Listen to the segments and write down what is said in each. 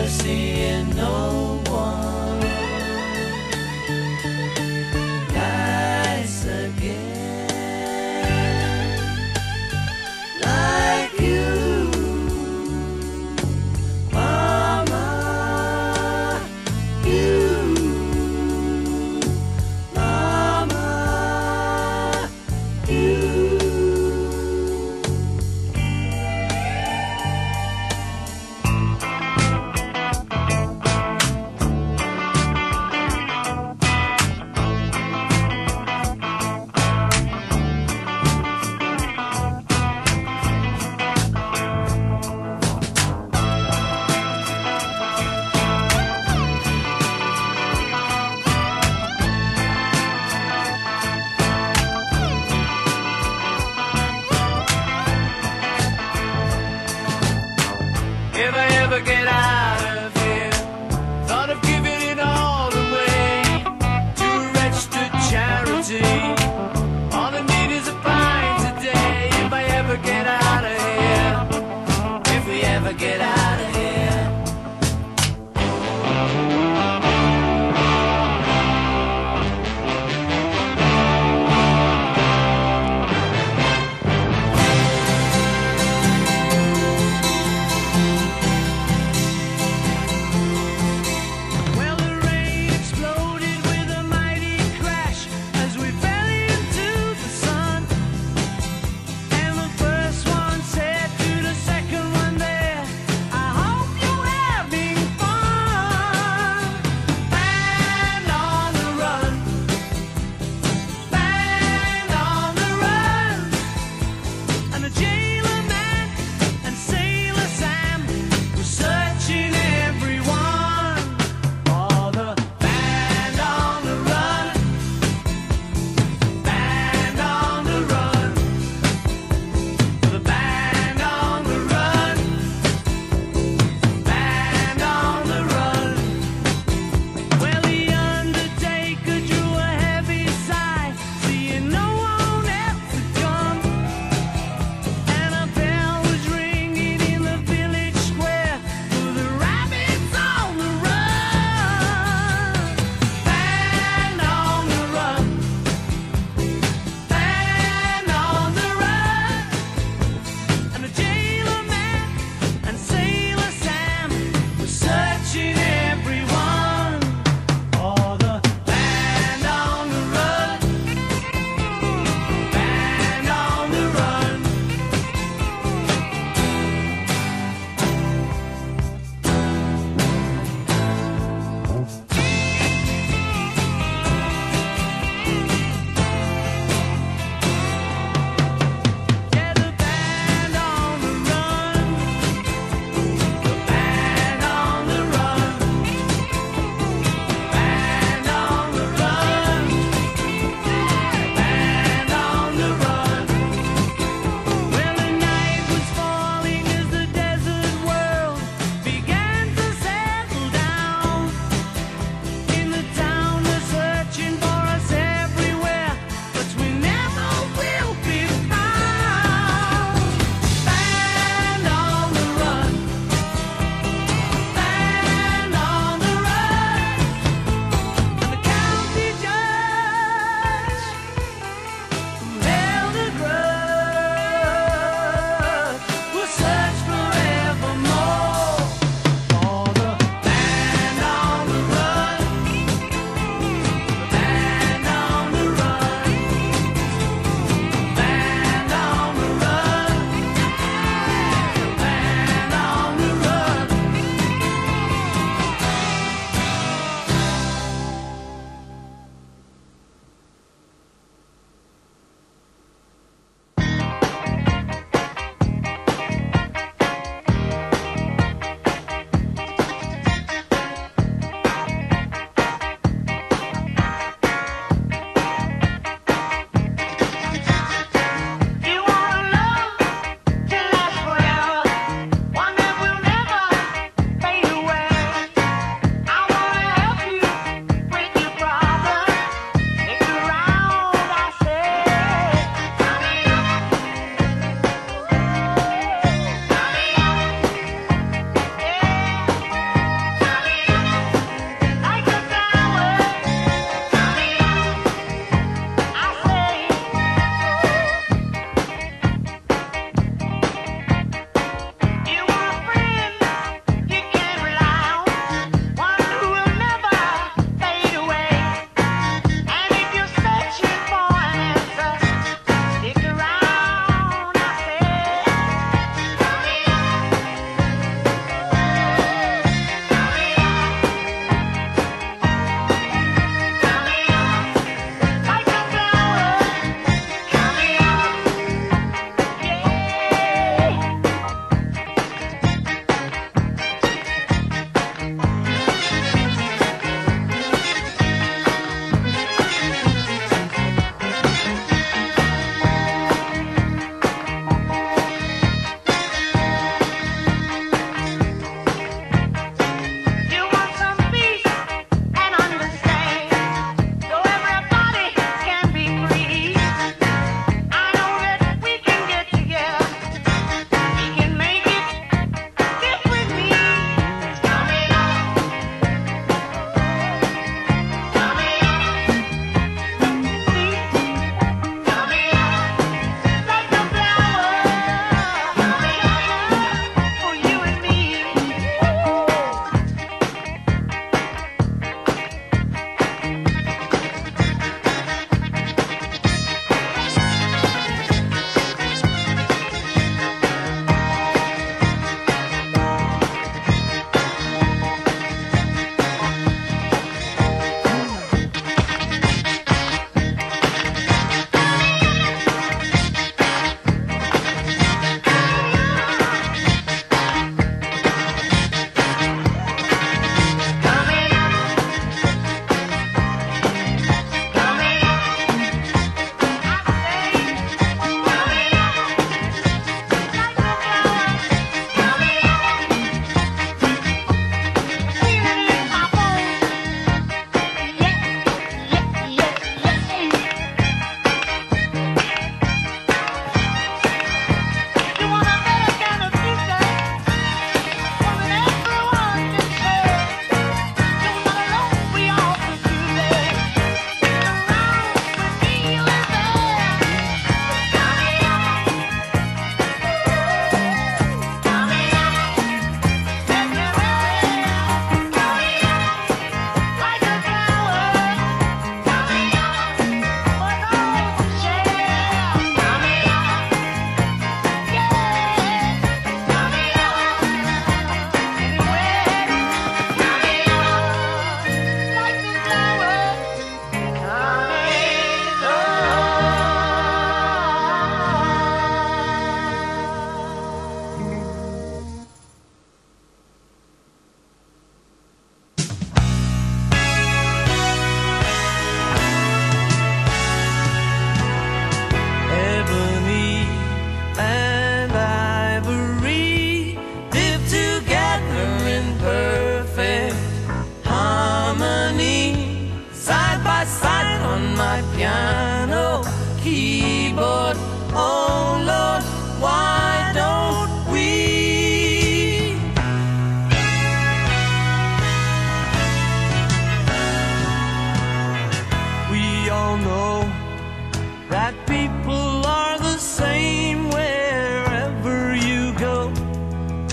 seeing no one nice again like you, Mama. You, Mama. You. If I ever get out of here, thought of giving it all away to a registered charity. All I need is a pint a day. If I ever get out of here, if we ever get out of here.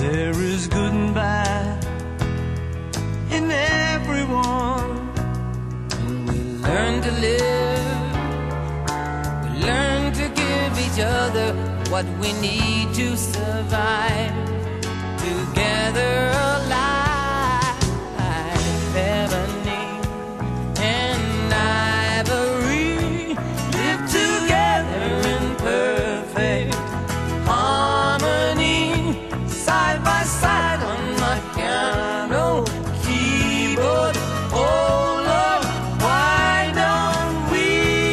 There is good and bad in everyone. When we learn to live, we learn to give each other what we need to survive. Together alive, ebony and ivory live together in perfect harmony, side by side on my piano keyboard. Oh Lord, why don't we?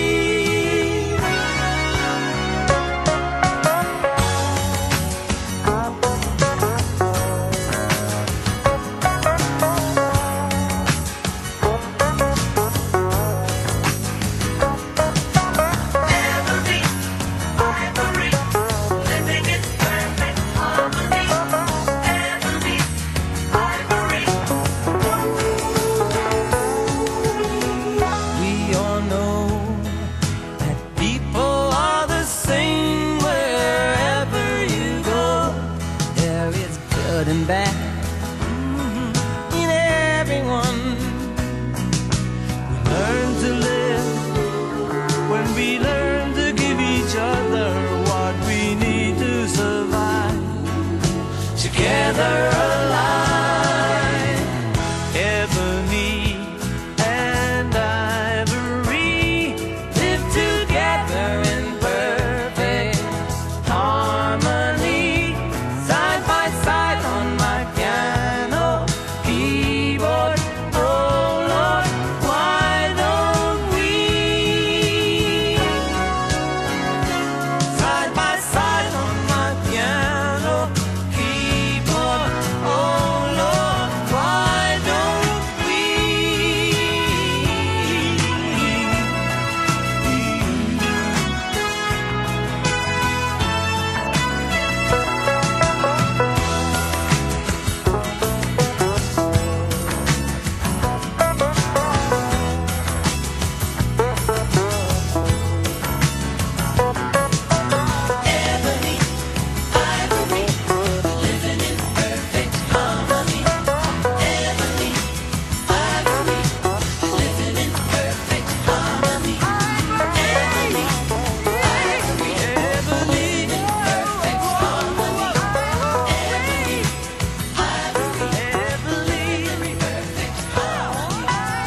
And bad in everyone. We learn to live when we learn to give each other what we need to survive. Together alive, ebony and ivory live together in perfect harmony, side by side on my piano keyboard. Oh Lord, why don't we? Side by side on my piano keyboard. Oh Lord, why don't we? Ebony, ivory, living in perfect harmony. Ebony, ivory, living in perfect harmony. Ebony, ivory, living in perfect harmony. Ebony, ivory, living in perfect harmony.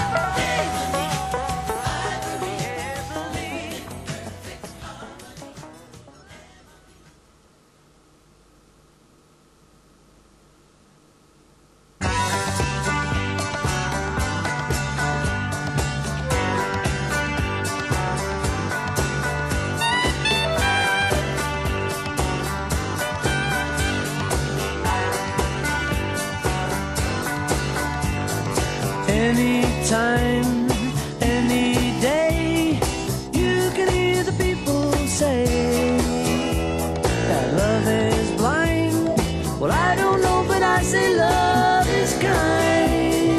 Anytime, any day, you can hear the people say that love is blind. Well, I don't know, but I say love is kind.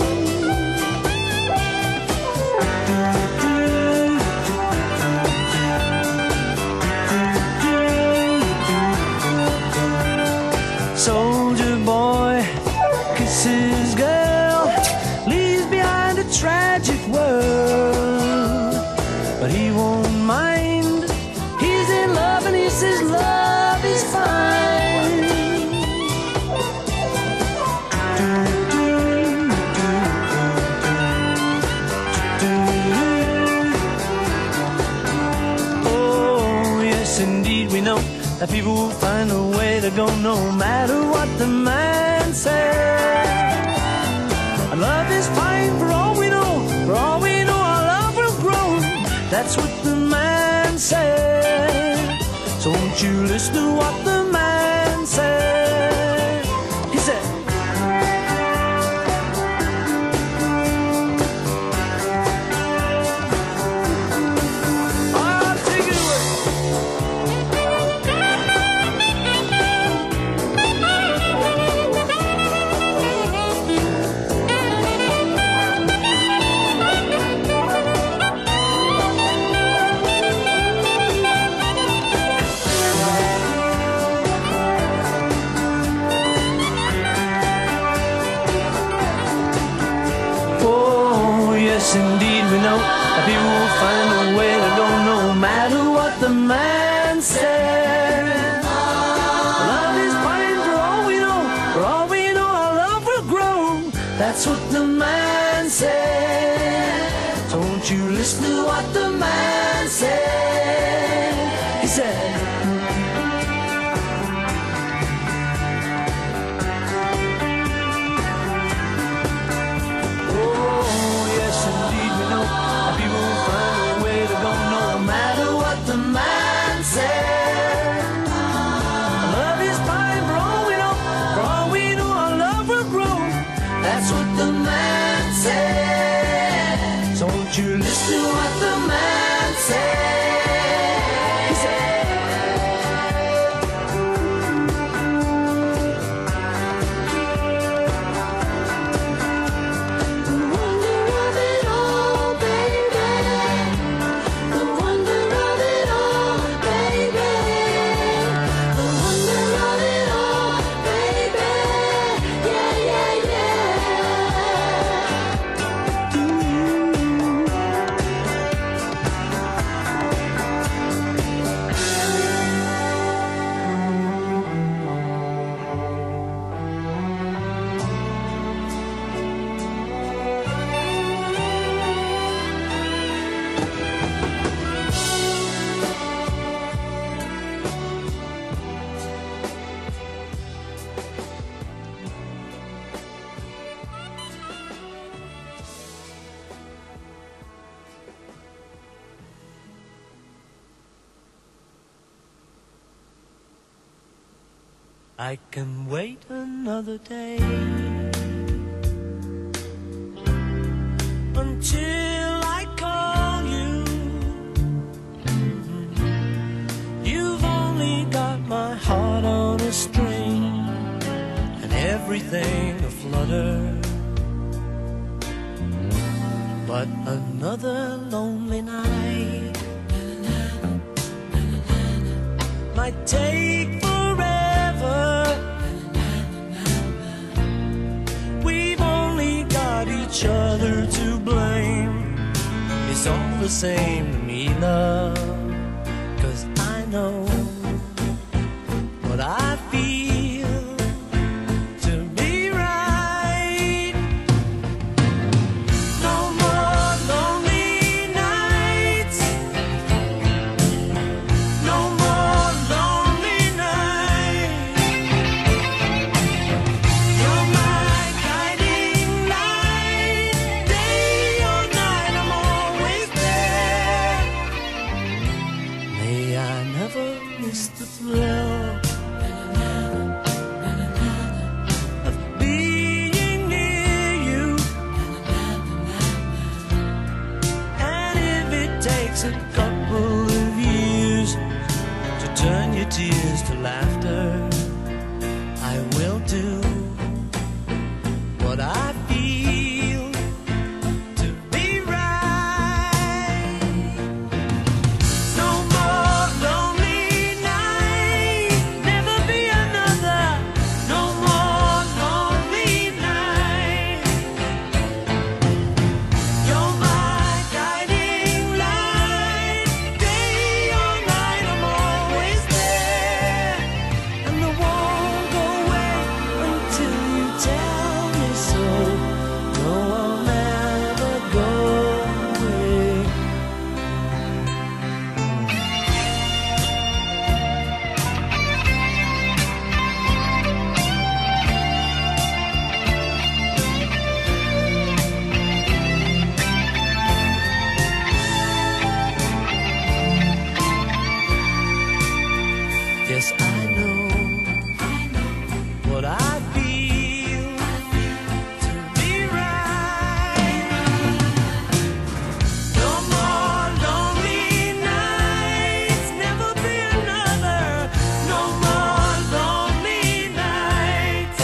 Soldier boy kisses girl, leaves behind a tragic world, but he won't mind. He's in love and he says love is fine. Oh yes, indeed we know that people will find a way to go no matter what the man says. Love is fine for all we know. For all we know, our love will grow. That's what the man said. So won't you listen to what the man said? He said, "I'll take it away." we know that people will find a way to go no matter what the man said. Love is fine for all we know, for all we know our love will grow. That's what the man said. Don't you listen to what the man said. He said, that's what the man said. Don't you listen to what the man said. He said, the wonder of it all, baby. The wonder of it all, baby. The wonder of it all, baby. Yeah, yeah, yeah. I can wait another day until I call you. You've only got my heart on a string and everything aflutter. But another lonely night might take forever. We've only got each other to blame. It's all the same to me, love, 'cause I know what I feel to be right. No more lonely nights. No more lonely nights. You're my guiding light. Day or night, I'm always there. May I never miss the thrill of being near you. And if it takes a couple of years to turn your tears to laughter, I will do what I feel to be right. No more lonely night, never be another. No more lonely night. You're my guiding light. Day or night, I'm always there. And I won't go away until you tell me so. No, I'll never go away. Yes, I know what I feel to be right. No more lonely nights, never be another. No more lonely nights.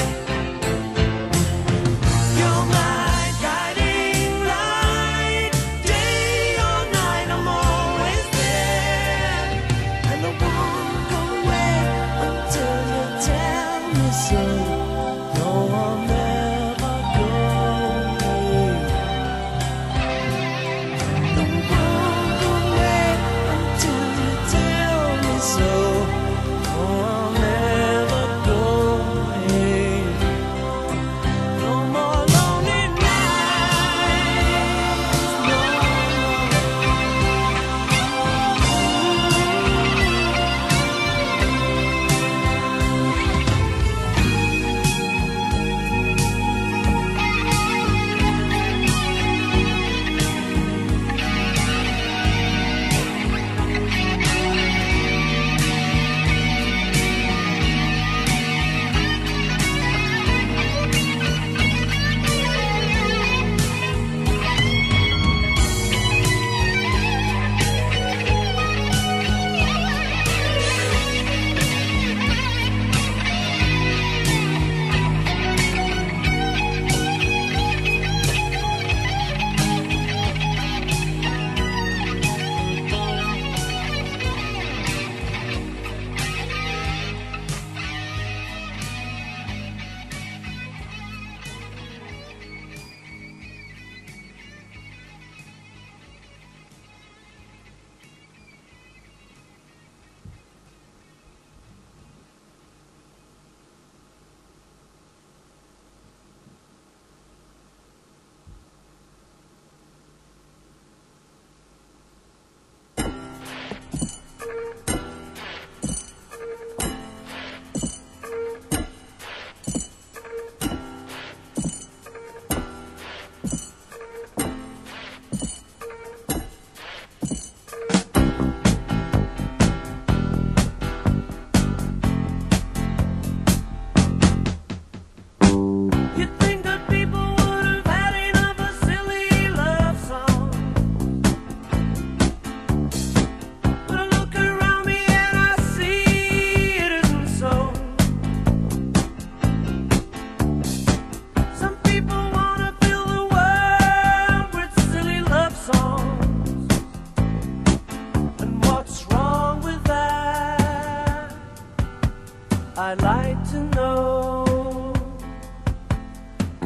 You're my guiding light. Day or night, I'm always there. And I won't go away until you tell me so. No, I'll never go away.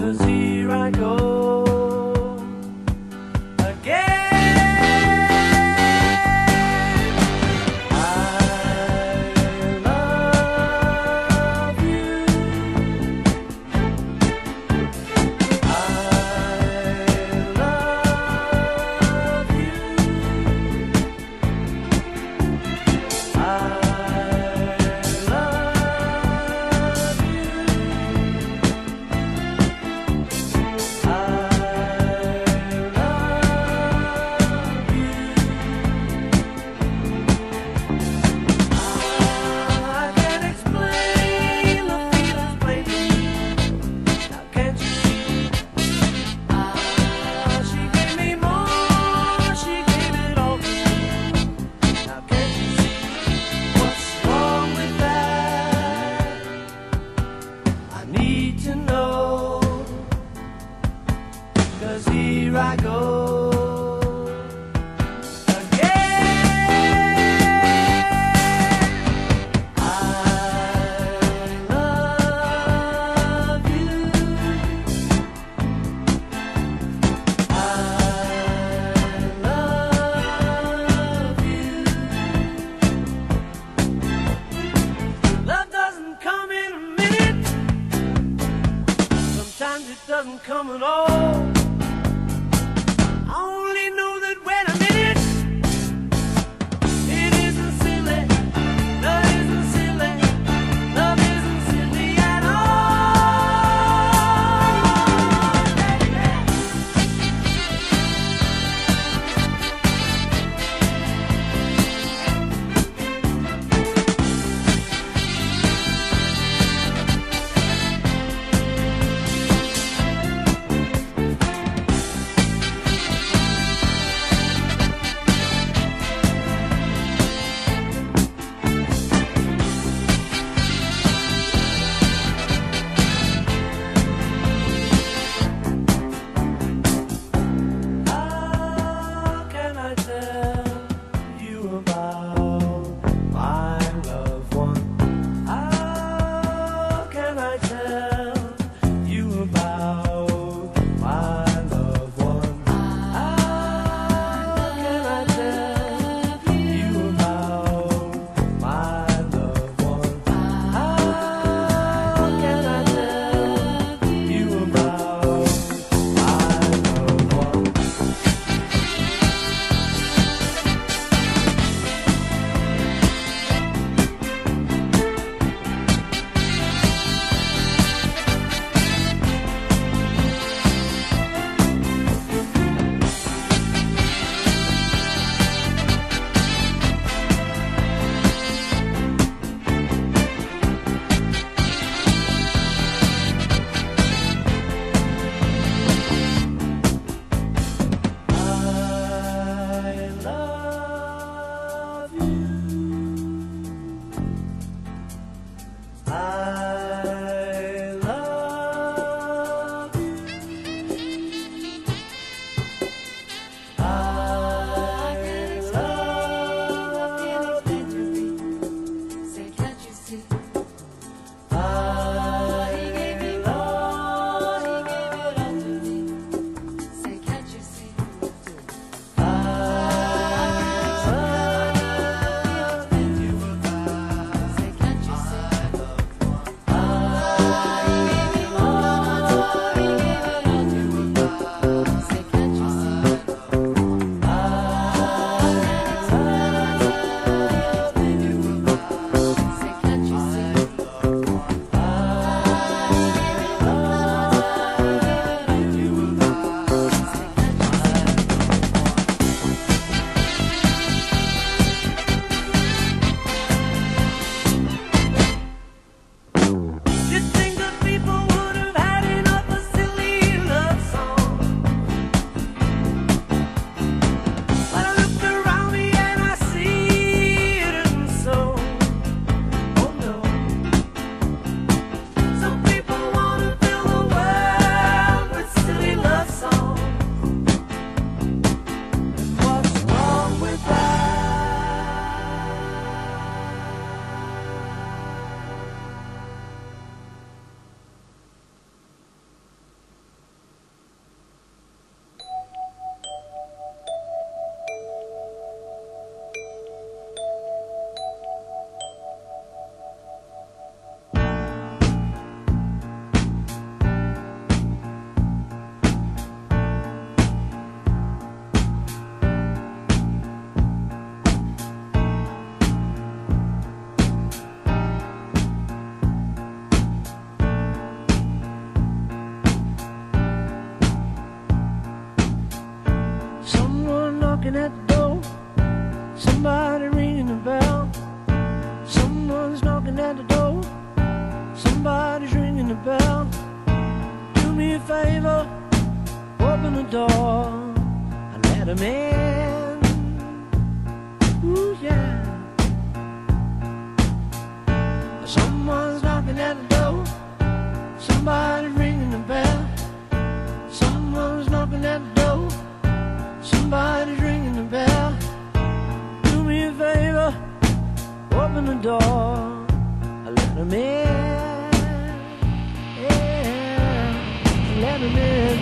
'cause here I go again. Here I go again. I love you. I love you. Love doesn't come in a minute. Sometimes it doesn't come at all. the bell. Do me a favor, open the door and let him in. Ooh, yeah. Someone's knocking at the door. Somebody's ringing the bell. Someone's knocking at the door. Somebody's ringing the bell. Do me a favor, open the door and let him in. Yeah, let him in.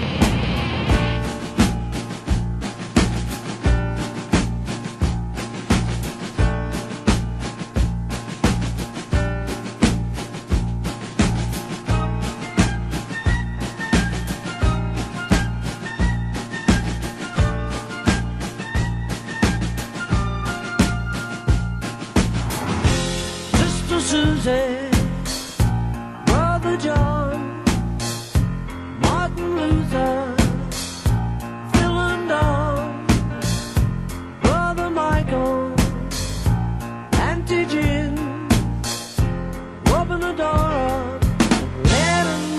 Susie, Brother John, Martin Luther, Phil and Don, Brother Michael, Auntie Jim, open the door up, let 'em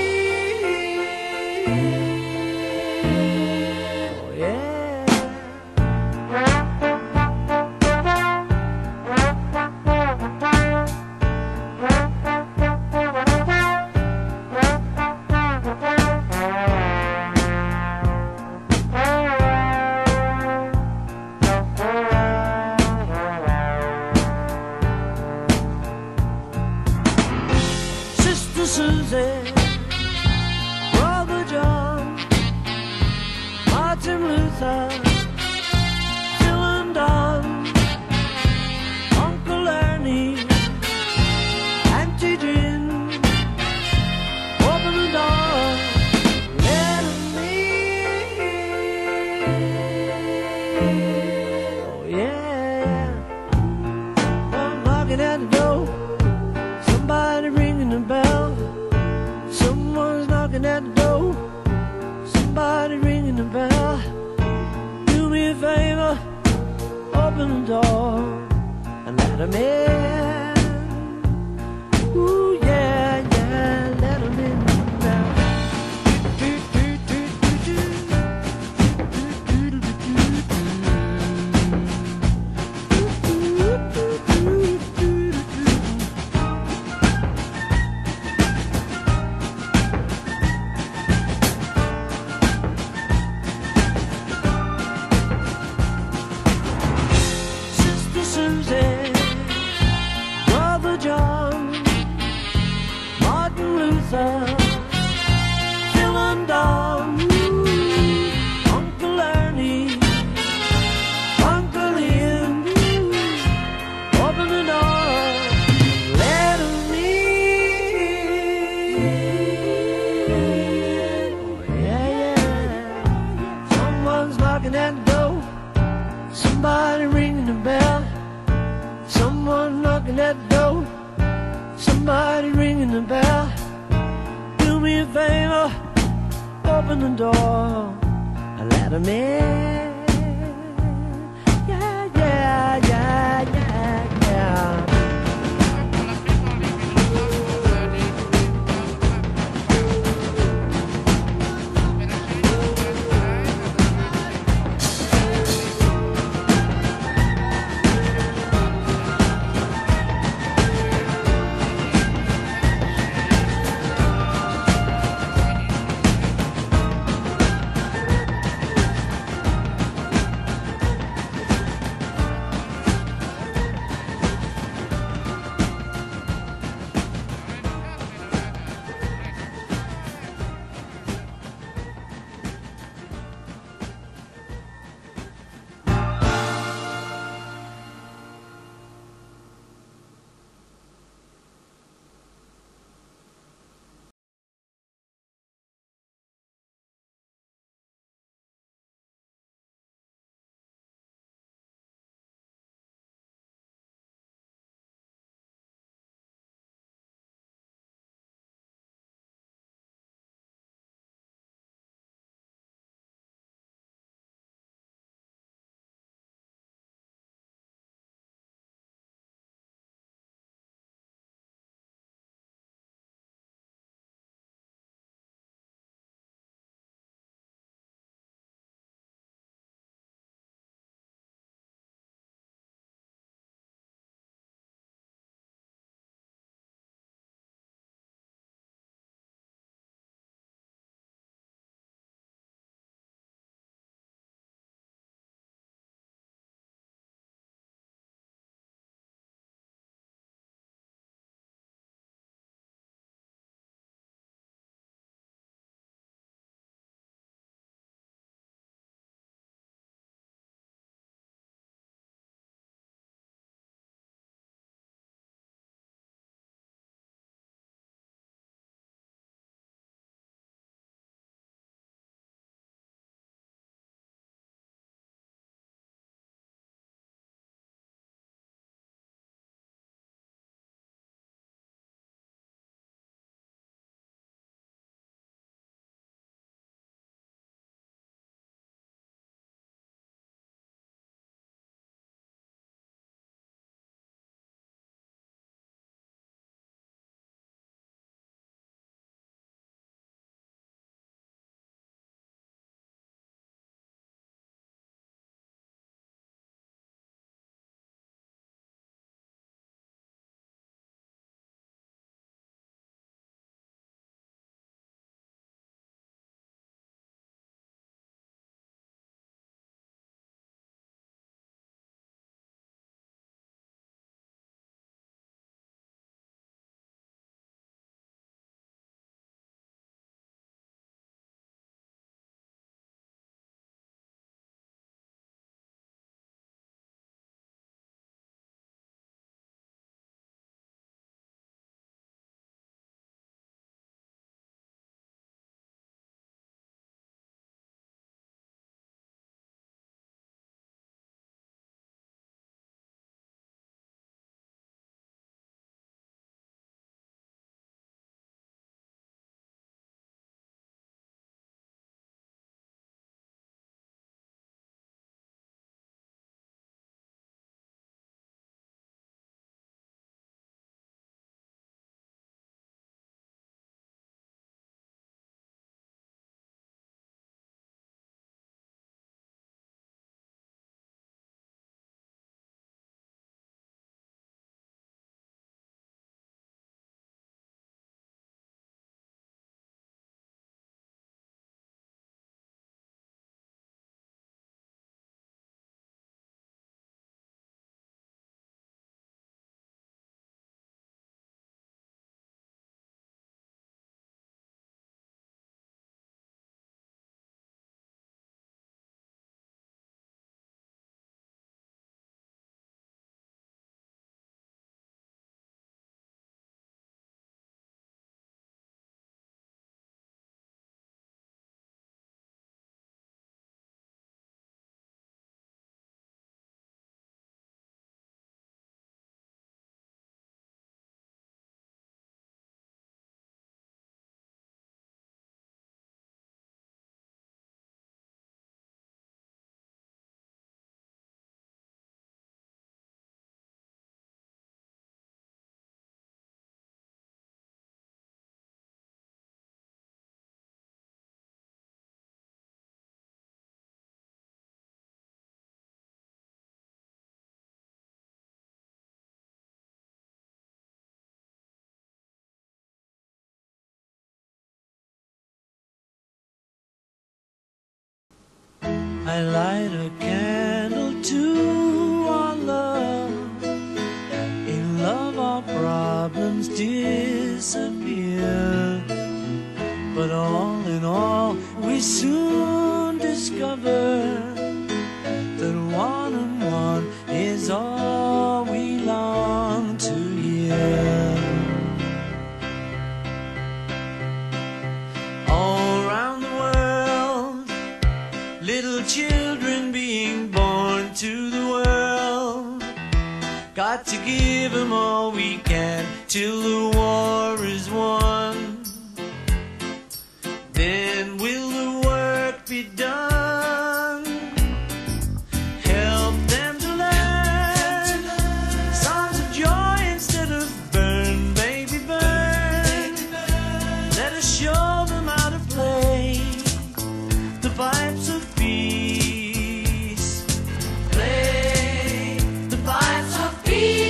in. Oh yeah. Susie, Brother John, Martin Luther, Phil and Don, Uncle Ernie, Auntie Jim, open the door, let 'em in. Oh yeah, I'm knocking at the door, somebody ringing the bell. Someone's knocking at the door. Somebody ringing the bell. Do me a favor, open the door and let 'em in. Ooh yeah, yeah, let 'em in now. Susie, Brother John, Martin Luther, Phil and Don, Uncle Ernie, Uncle Ian, open the door, let 'em in. Oh yeah, yeah. Someone's knocking at the door. Somebody ringing the bell. Someone knocking at the door. Somebody ringing the bell. Do me a favor, open the door and let 'em in. Yeah, yeah, yeah, yeah, yeah. I light a candle to our love. In love our problems disappear. But all in all we soon discover that one and one is all we long to hear. All around the world, little children being born to the world. Got to give them all we can till the war is won. Then will the work be done? Help them to learn songs of joy instead of burn, baby, burn. Let us show them how to play the pipes of peace. Play the pipes of peace.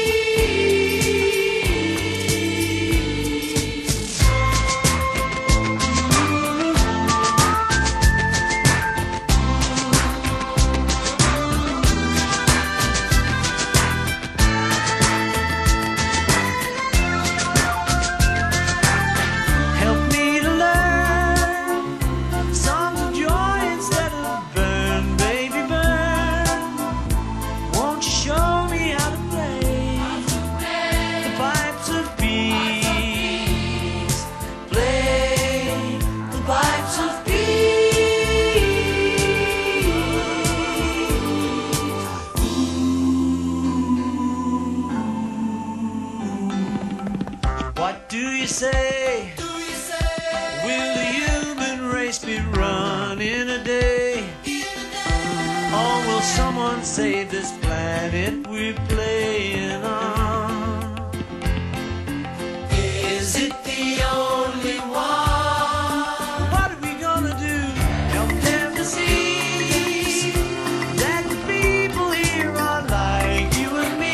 Help me to learn songs of joy instead of burn, baby, burn. Won't you show me how to play the pipes of peace? Play the pipes of peace. What do you say? Will the human race be run in a day? Or will someone save this planet we're playing on? Is it the only one? What are we gonna do? Help them to see that the people here are like you and me.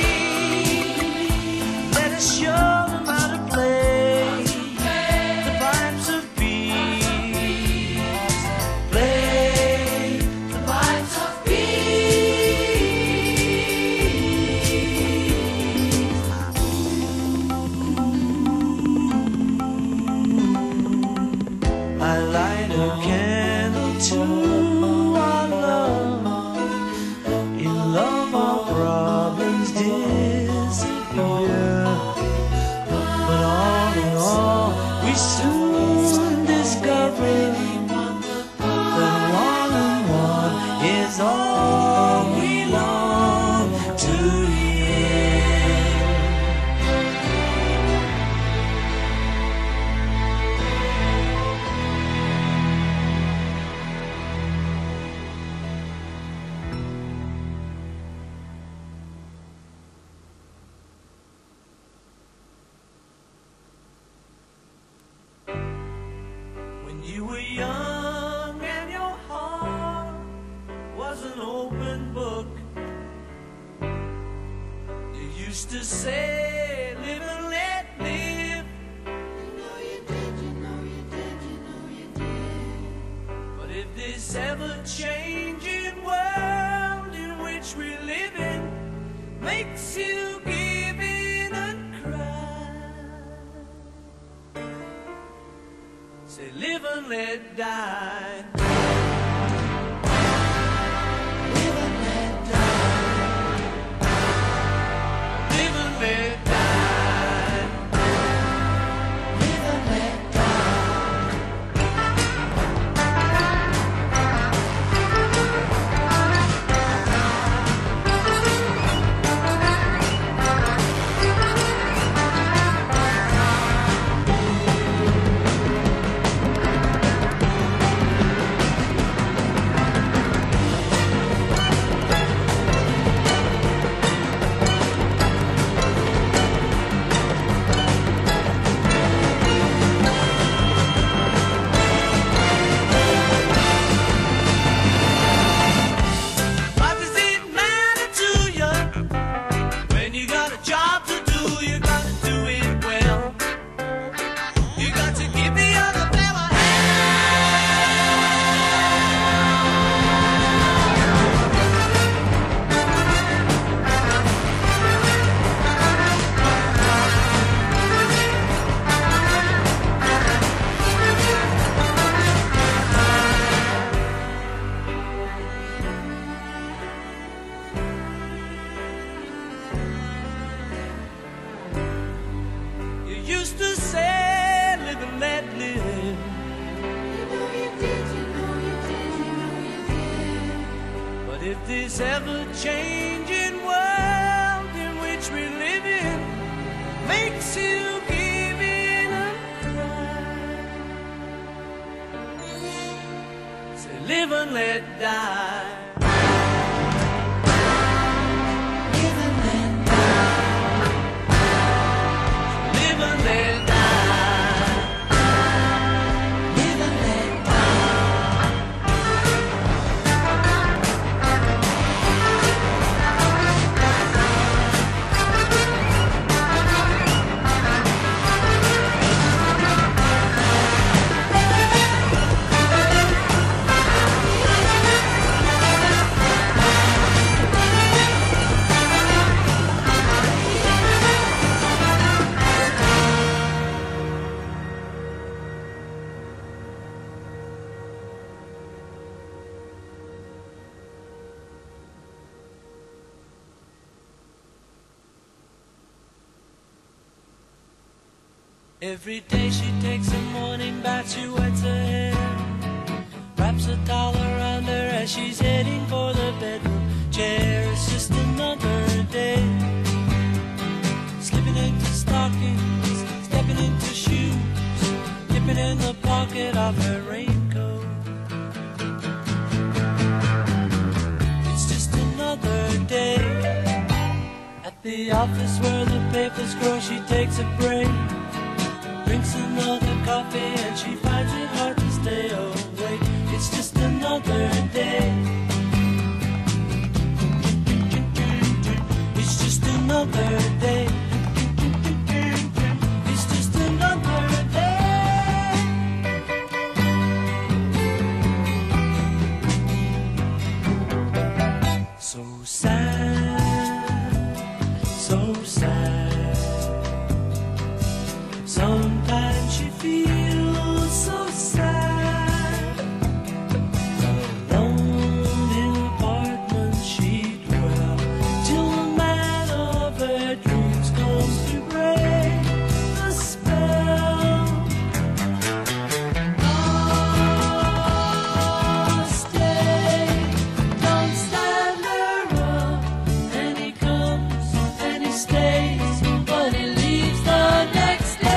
Let us show them how to play the pipes of peace. Play the pipes of I light a candle to our love. In love our problems disappear. But all in all we soon discover that one and one is all we long to hear. When you were young and your heart was an open book, you used to say, live and let live. You know you did, you know you did, you know you did. But if this ever-changing world in which we live in makes you give in and cry, say live and let die. Live and let die. Live and let die. Live and let die. this ever-changing world in which we live in makes you give in a cry. Say, live and let die. Live and let die. Live and let die. Live and let die. Every day she takes a morning bath, she wets her hair, wraps a towel around her as she's heading for the bedroom chair. It's just another day, slipping into stockings, stepping into shoes, dipping in the pocket of her raincoat. It's just another day, at the office where the papers grow, she takes a break, drinks another coffee and she finds it hard to stay awake. It's just another day. It's just another day. It's just another day. So sad, so sad. Sometimes she feels so sad. Alone in an apartment she'd dwell till the man of her dreams comes to break the spell. Oh, stay, don't stand her up. And he comes and he stays, but he leaves the next day.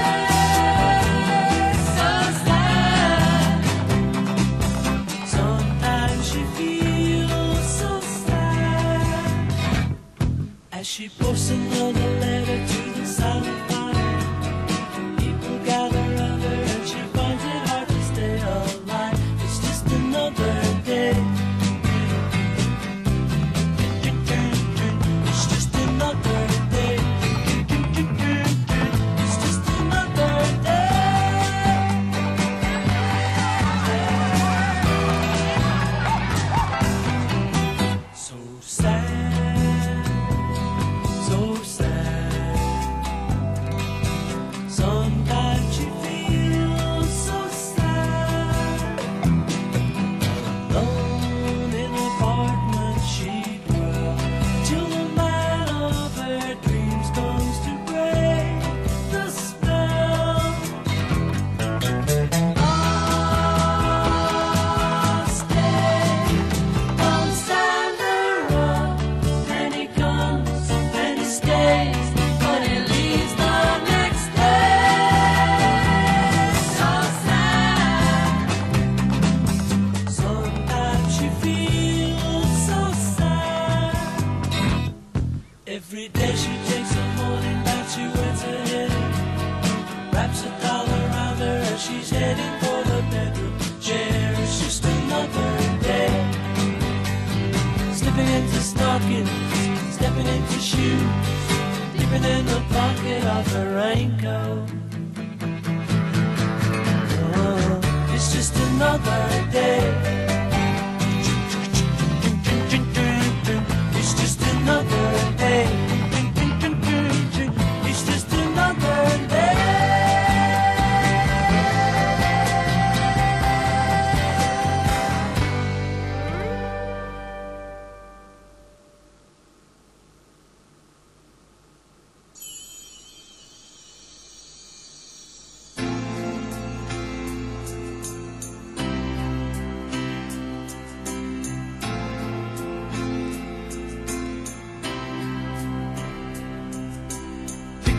She posts another letter to the silent fire. People gather around her and she finds it hard to stay alive. It's just another day. It's just another day. It's just another day. So sad, so sad. Sometimes she feels so sad. Alone in an apartment she'd dwell till the man of her dreams comes to break the spell. Oh, stay, don't stand her up. And he comes and he stays, but he leaves the next day. So sad. Sometimes she feels so sad. Every day she takes a morning bath, she wets her hair, wraps a towel around her as she's heading for the bedroom chair. It's just another day, slipping into stockings, stepping into shoes, dipping in the pocket of her raincoat. Oh, it's just another day. It's just another day. It's just another day.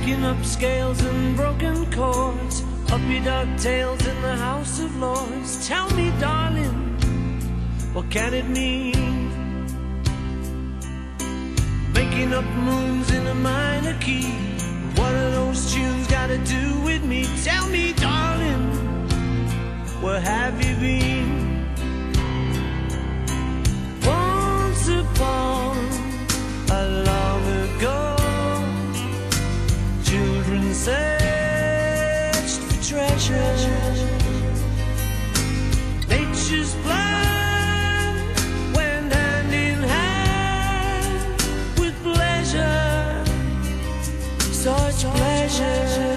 picking up scales and broken chords, puppy dog tails in the House of Lords. Tell me, darling, what can it mean? Making up moons in a minor key. What are those tunes got to do with me? Tell me, darling, where have you been? Once upon a long ago, children searched for treasure. Nature's plan went hand in hand with pleasure, such pleasure.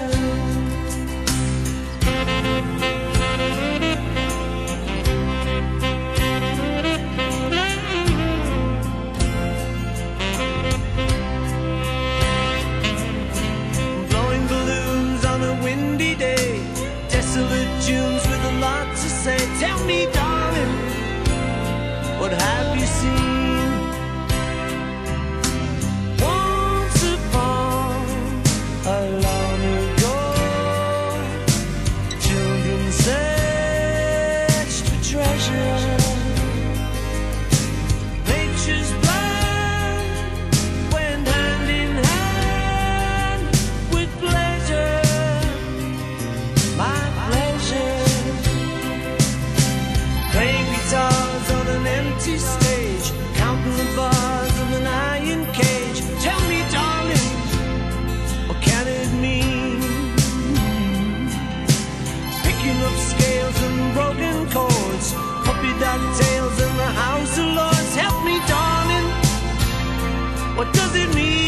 Tunes with a lot to say. Tell me, darling, what have you seen? Once upon a long ago, children searched for treasure. Nature's plan went hand in hand with pleasure. My playing guitars on an empty stage, counting the bars of an iron cage. Tell me, darling, what can it mean? Picking up scales and broken chords, puppy dog tails in the House of Lords. Help me, darling, what does it mean?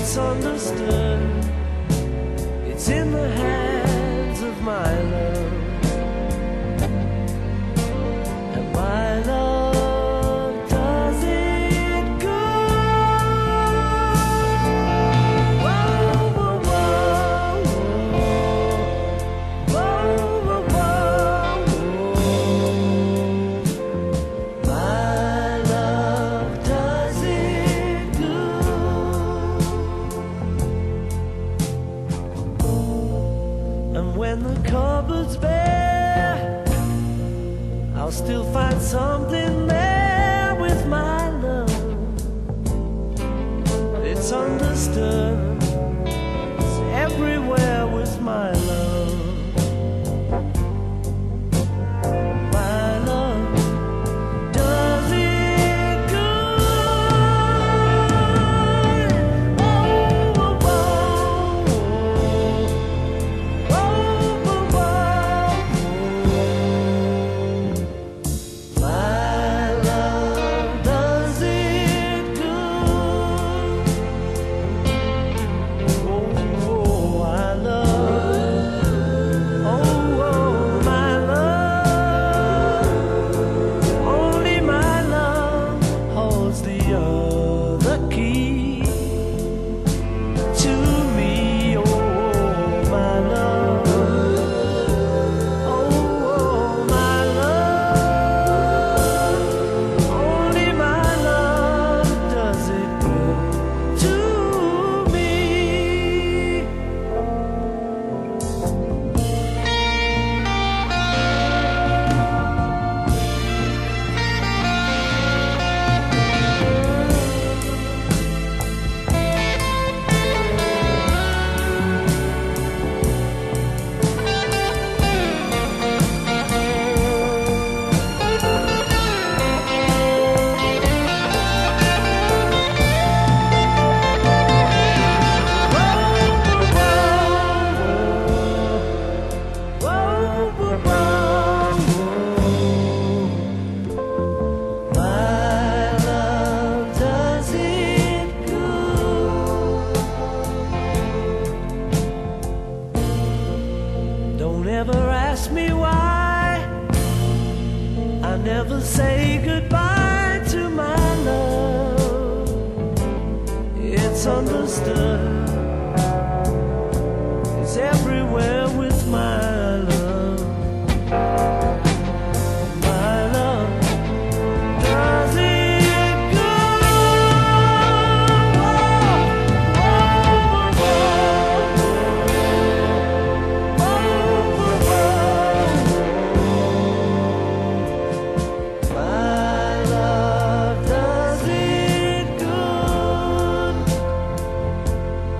it's understood. It's in the hands of my love. And my love does it good. Whoa, whoa, whoa, whoa, whoa, whoa, whoa. My love does it good. And when the cupboard's bare, I'll still find something there with my love. It's understood. It's everywhere with my love. My love does it good. Oh, oh, oh, oh, oh, oh, oh. My love does it good. Oh, I love. Oh, my love. Only my love holds the other key to me. Oh, my love. Oh, my love. Only my love does it good to me. My love does it good. Don't ever ask me why I never say goodbye to my love. It's understood. It's everywhere with my love. My love does it good. My love does it good.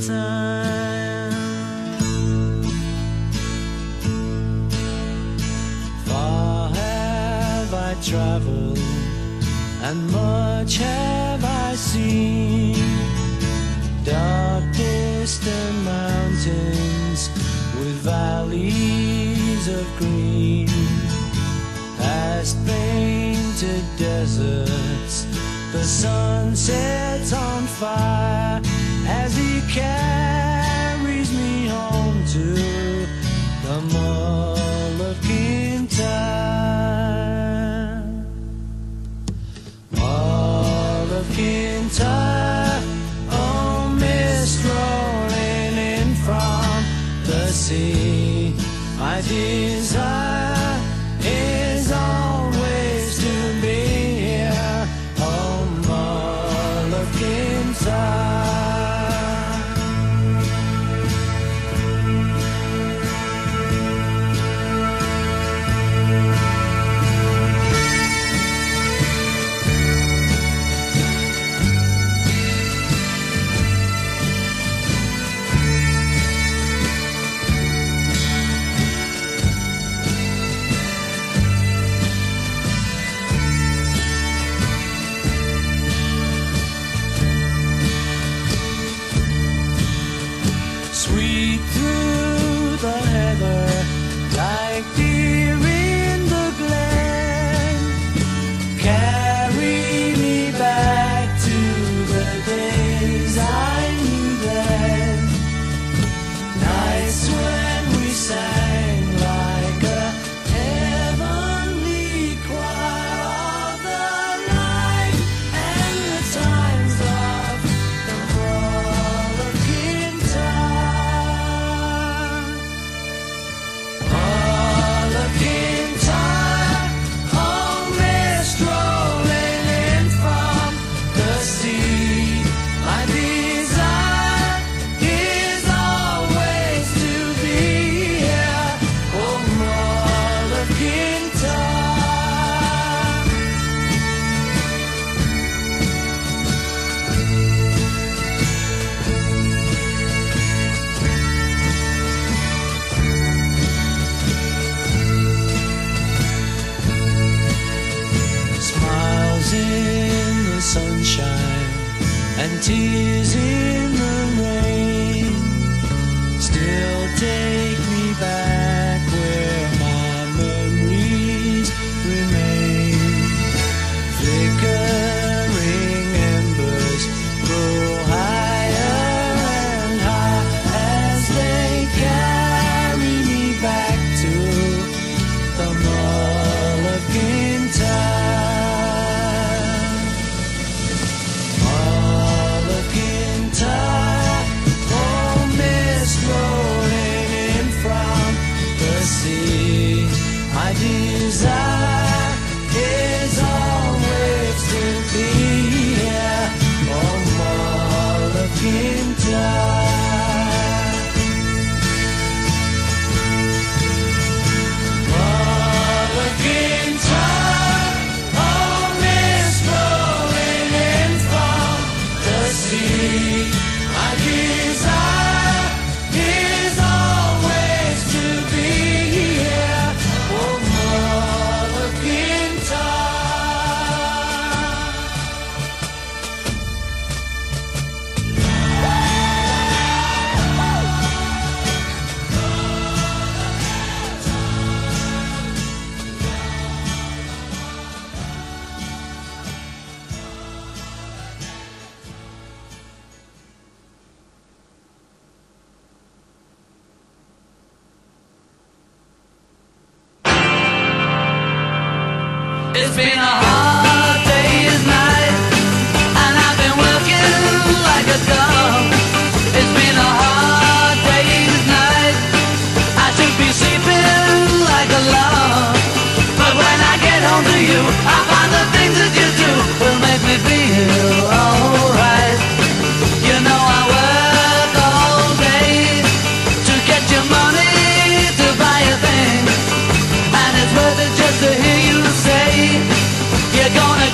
time. Far have I traveled, and much have I seen. Dark distant mountains with valleys of green, past painted deserts, the sun sets on fire as he carries me home to the Mull of Kintyre. Mull of Kintyre, oh mist rolling in from the sea, my desire is always to be here, oh Mull of Kintyre. Sweet through the heather, like deer in the glen, carry me back to the days I knew then. Nights when we sang like a heavenly choir of the night, and the times of the Mull of Kintyre. Mull of Kintyre, oh mist rolling in from the sea, my desire is always to be here, oh Mull of Kintyre. Smiles in the sunshine and tears in the rain still take me back where my memories remain. Flickering embers grow higher and high as they carry me back to the Mull of Kintyre. Mull of Kintyre, oh mist rolling in from the sea, my desire is always to be here, oh Mull of Kintyre. Mull of Kintyre, oh mist rolling in from the sea, my desire is always to be here, oh Mull of Kintyre. It's been a hard day's night, and I've been working like a dog. It's been a hard day's night, I should be sleeping like a log. But when I get home to you, I find the things that you do will make me feel alright. You know I work all day to get your money to buy a thing, and it's worth it just to hear you say you're gonna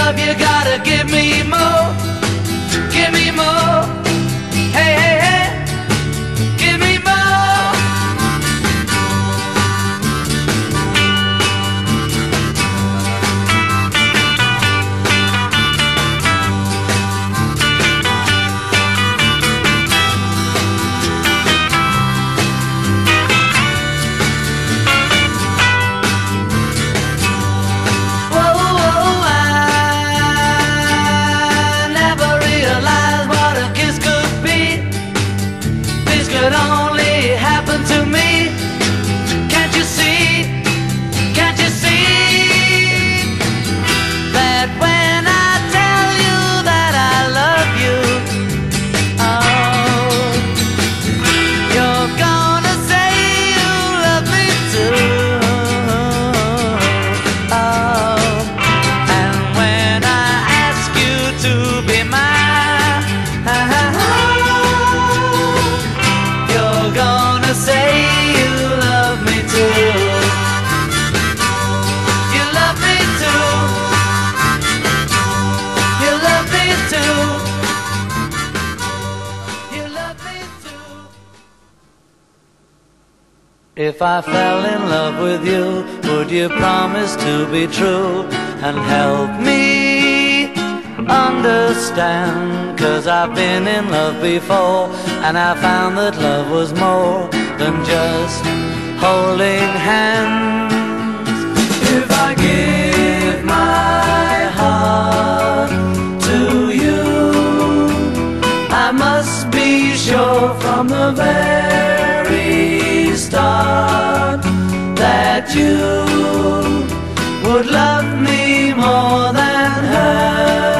love, you gotta give me more. Give me more. Hey, hey, hey. Give me more. Could only happen to me. Can't you see? Can't you see that when I tell you that I love you, oh, you're gonna say you love me too. Oh, and when I ask you to be mine, say you love me too. You love me too. You love me too. You love me too. If I fell in love with you, would you promise to be true and help me understand? 'Cause I've been in love before, and I found that love was more than just holding hands. If I give my heart to you, I must be sure from the very start that you would love me more than her.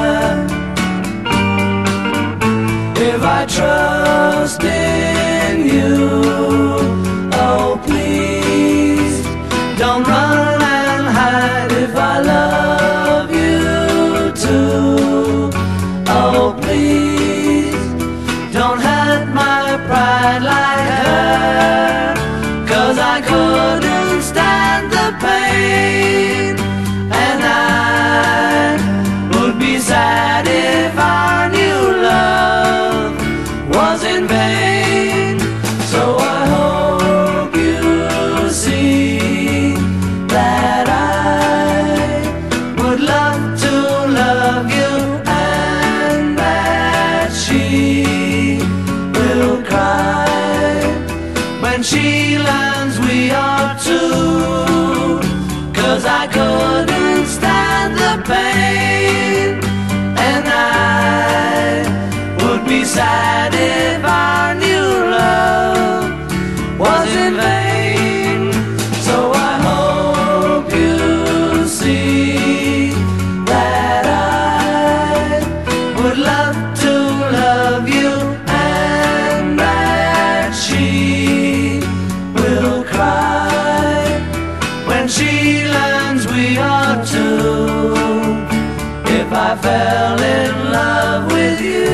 If I trust in you, oh please, don't run and hide. If I love you too, oh please, don't hurt my pride like her. 'Cause I couldn't stand the pain, and I would be sad if I knew love was in vain. So I hope you see that I would love to love you, and that she will cry when she learns we are two. 'Cause I couldn't stand the pain, and I would be sad if I knew love was in vain. So I hope you see that I would love to love you, and that she will cry when she learns we are two. If I fell in love with you,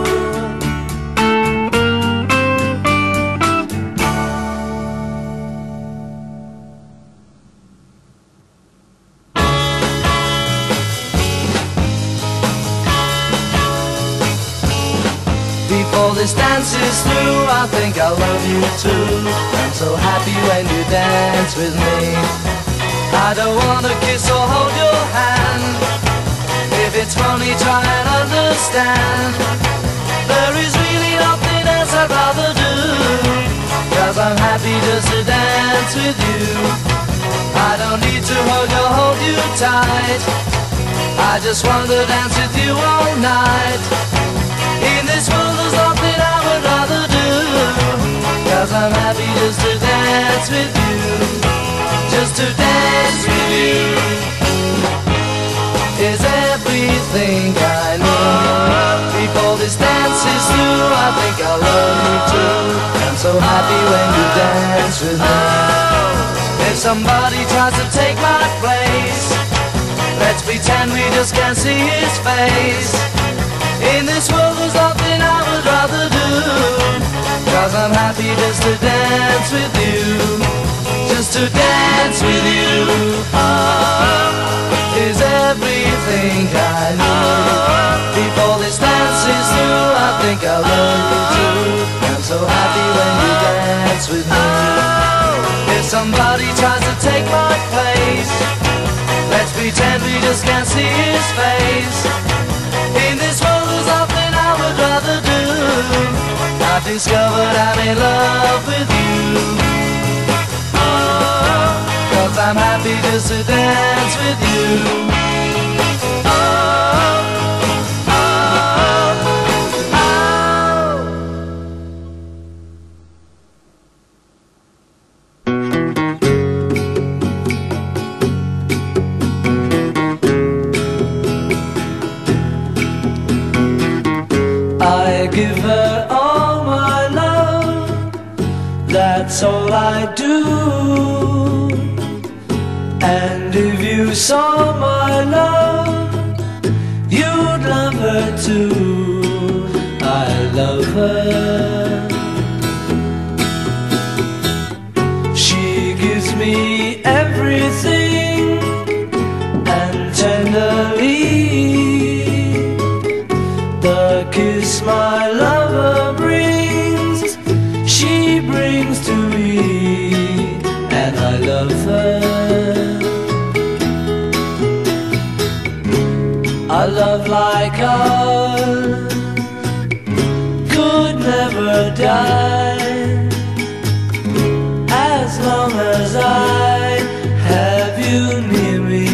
before this dance is through, I think I love you too. I'm so happy when you dance with me. I don't wanna kiss or hold your hand. If it's funny, try and understand. There is really nothing else I'd rather do, 'cause I'm happy just to dance with you. I don't need to hug or hold you tight. I just want to dance with you all night. In this world there's nothing I would rather do, 'cause I'm happy just to dance with you. Just to dance with you is everything I need. Before this dance is through, I think I love you too. I'm so happy when you dance with me. If somebody tries to take my place, let's pretend we just can't see his face. In this world there's nothing I would rather do, 'cause I'm happy just to dance with you. Just to dance with you is everything think I know you. Before this dance is through, I think I love you too. I'm so happy when you dance with me. If somebody tries to take my place, let's pretend we just can't see his face. In this world there's nothing I would rather do. I've discovered I'm in love with you. Cause I'm happy just to dance with you. I give her all my love, that's all I do. And if you saw my love, you'd love her too. I love her. She gives me everything, and tenderly the kiss my lover brings, she brings to me, and I love her. A love like ours could never die, as long as I have you near me.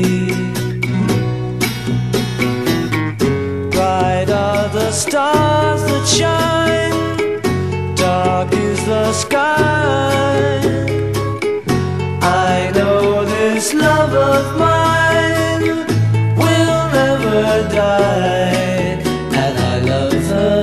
Bright are the stars that shine, dark is the sky. I know this love of mine will never die, and I love her.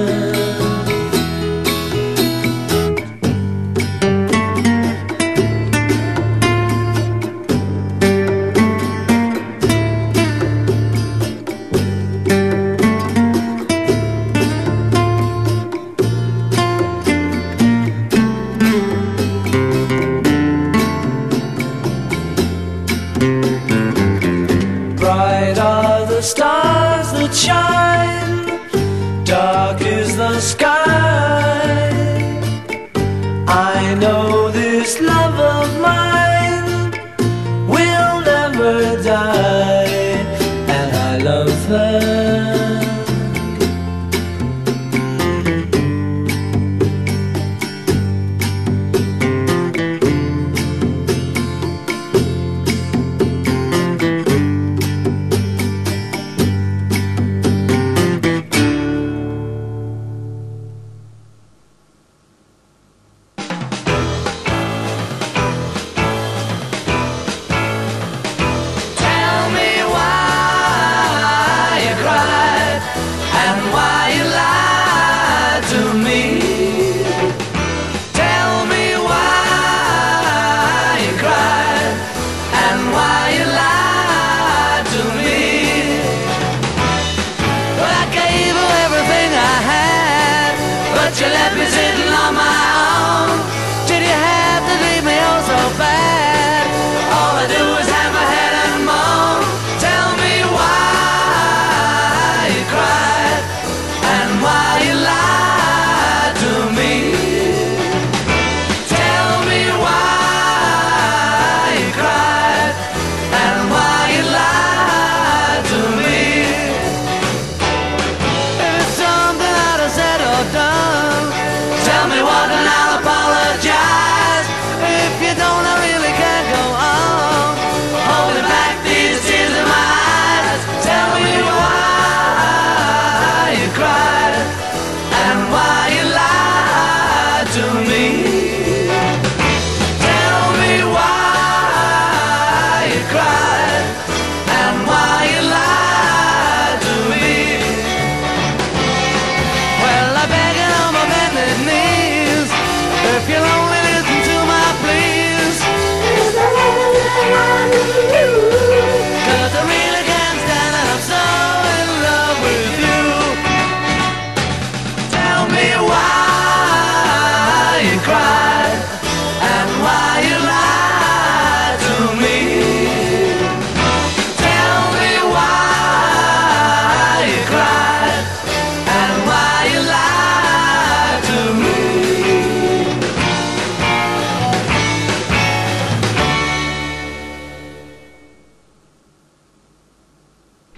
Bright are the stars that shine, dark is the sky. I know this love of mine will never die, and I love her.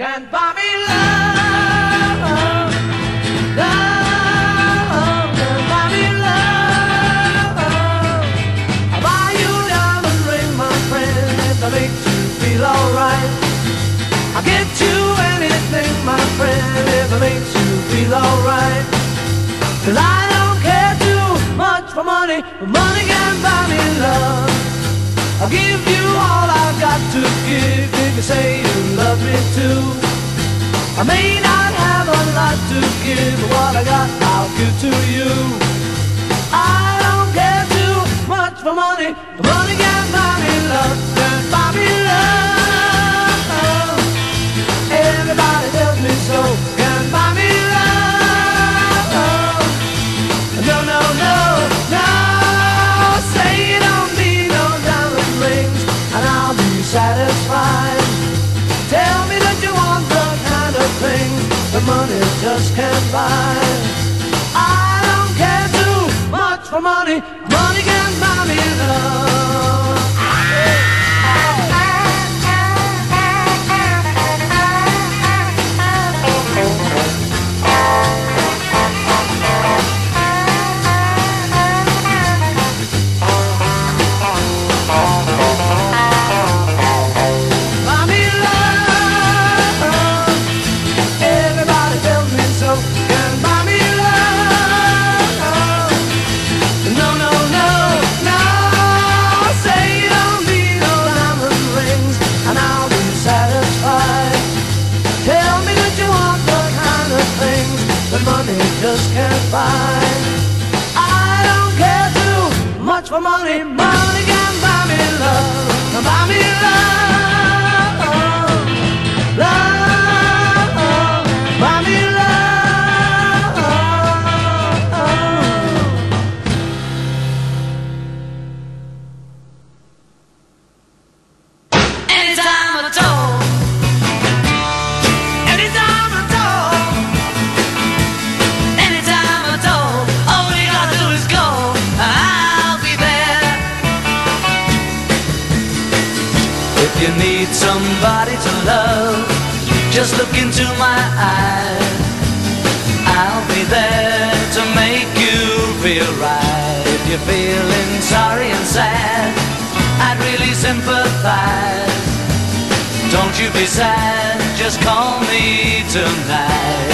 can't buy me love. Love can't buy me love. I'll buy you a diamond ring, my friend, if that makes you feel alright. I'll get you anything, my friend, if it makes you feel alright. 'Cause I don't care too much for money, but money can't buy me love. I'll give you all I've got to give if you say you love me too. I may not have a lot to give, but what I got I'll give to you. I don't care too much for money, but money can't buy me love. Can't buy me love. Everybody tells me so. Can't buy me love. No, no, no, no. Say you don't need no diamond rings, and I'll be satisfied. Tell me that you want the kind of thing that money just can't buy. I don't care too much for money. Money can't buy me love. Money just can't buy. I don't care too much for money. Money can buy me love. Buy me love. Love. Buy me love. Anytime at all. You need somebody to love, just look into my eyes. I'll be there to make you feel right. If you're feeling sorry and sad, I'd really sympathize. Don't you be sad, just call me tonight.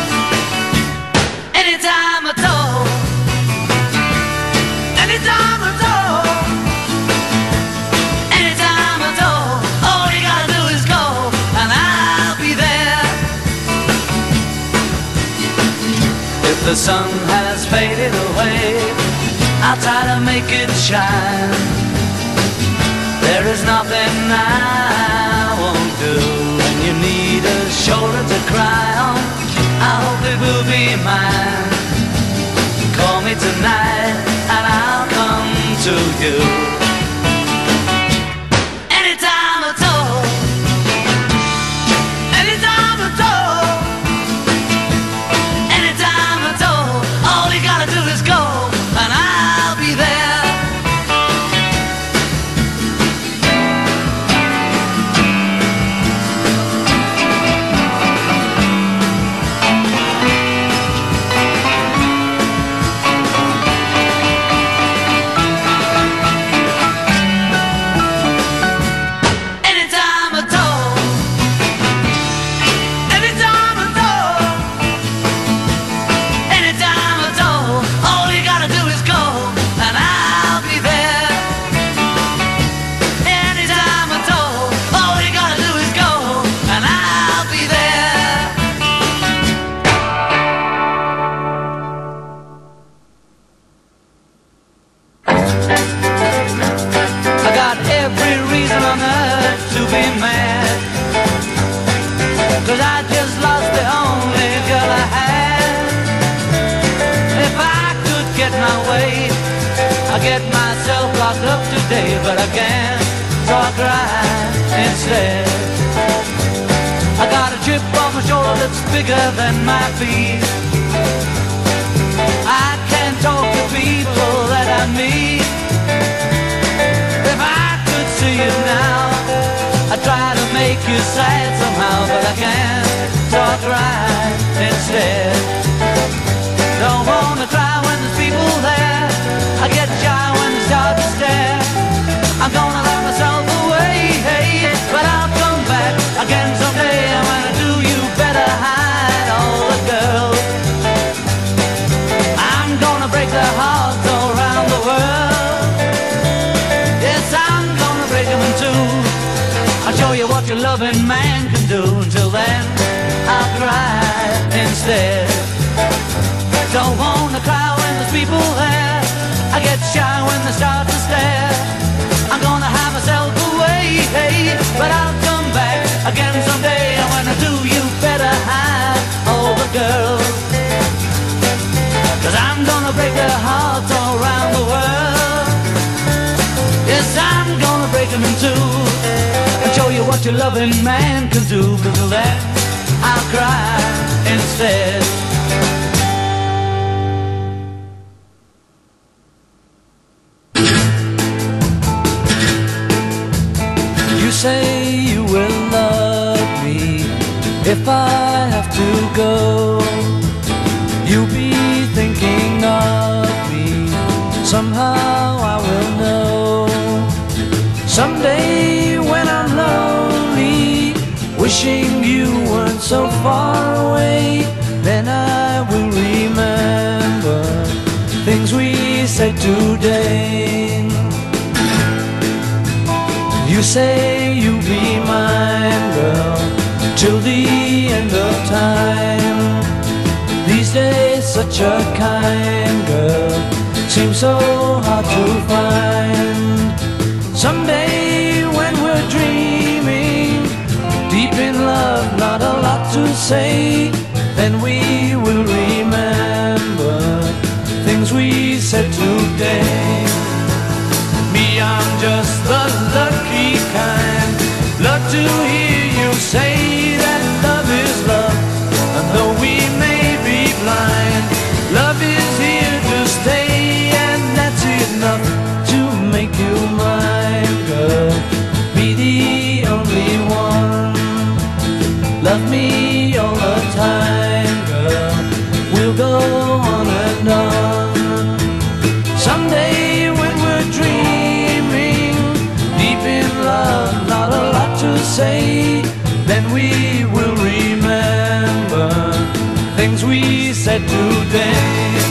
Anytime at all. Anytime at all. The sun has faded away, I'll try to make it shine. There is nothing I won't do. When you need a shoulder to cry on, I hope it will be mine. Call me tonight and I'll come to you. Anytime at all. Anytime at all. All you gotta do is go, and I'll be there. I get myself locked up today, but I can't, so I cry instead. I got a chip on my shoulder that's bigger than my feet. I can't talk to people that I meet. If I could see you now, I'd try to make you sad somehow, but I can't. I'll cry instead. Don't wanna cry when there's people there. I get shy when they start to stare. I'm gonna lock myself away, hey, but I'll come back again someday. And when I do, you better hide all the girls. I'm gonna break their hearts all around the world. Yes, I'm gonna break them in two. I'll show you what your loving man can do. Until then, I'll cry instead. Don't wanna cry when there's people there. I get shy when they start to stare. I'm gonna have myself away, hey, but I'll come back again someday. And when I do, you better hide all the girls. 'Cause I'm gonna break their hearts all around the world. Yes, I'm gonna break them in two. And show you what your loving man can do. But till then, I'll cry instead. You say you will love me if I have to go. You'll be thinking of me. Somehow I will know. Someday when I'm lonely, wishing you weren't so far away, then I will remember things we said today. You say you'll be mine, girl, till the end of time. These days such a kind girl seems so hard to find. Someday when we're dreaming, deep in love, not a lot to say, then we will remember things we said today. Me, I'm just the lucky kind. Love to hear you say that love is love. And though we may be blind, love is here to stay. And that's enough to make you mine, girl. Be the only one. Love me all the time, girl. We'll go on and on. Someday when we're dreaming, deep in love, not a lot to say, then we will remember things we said today.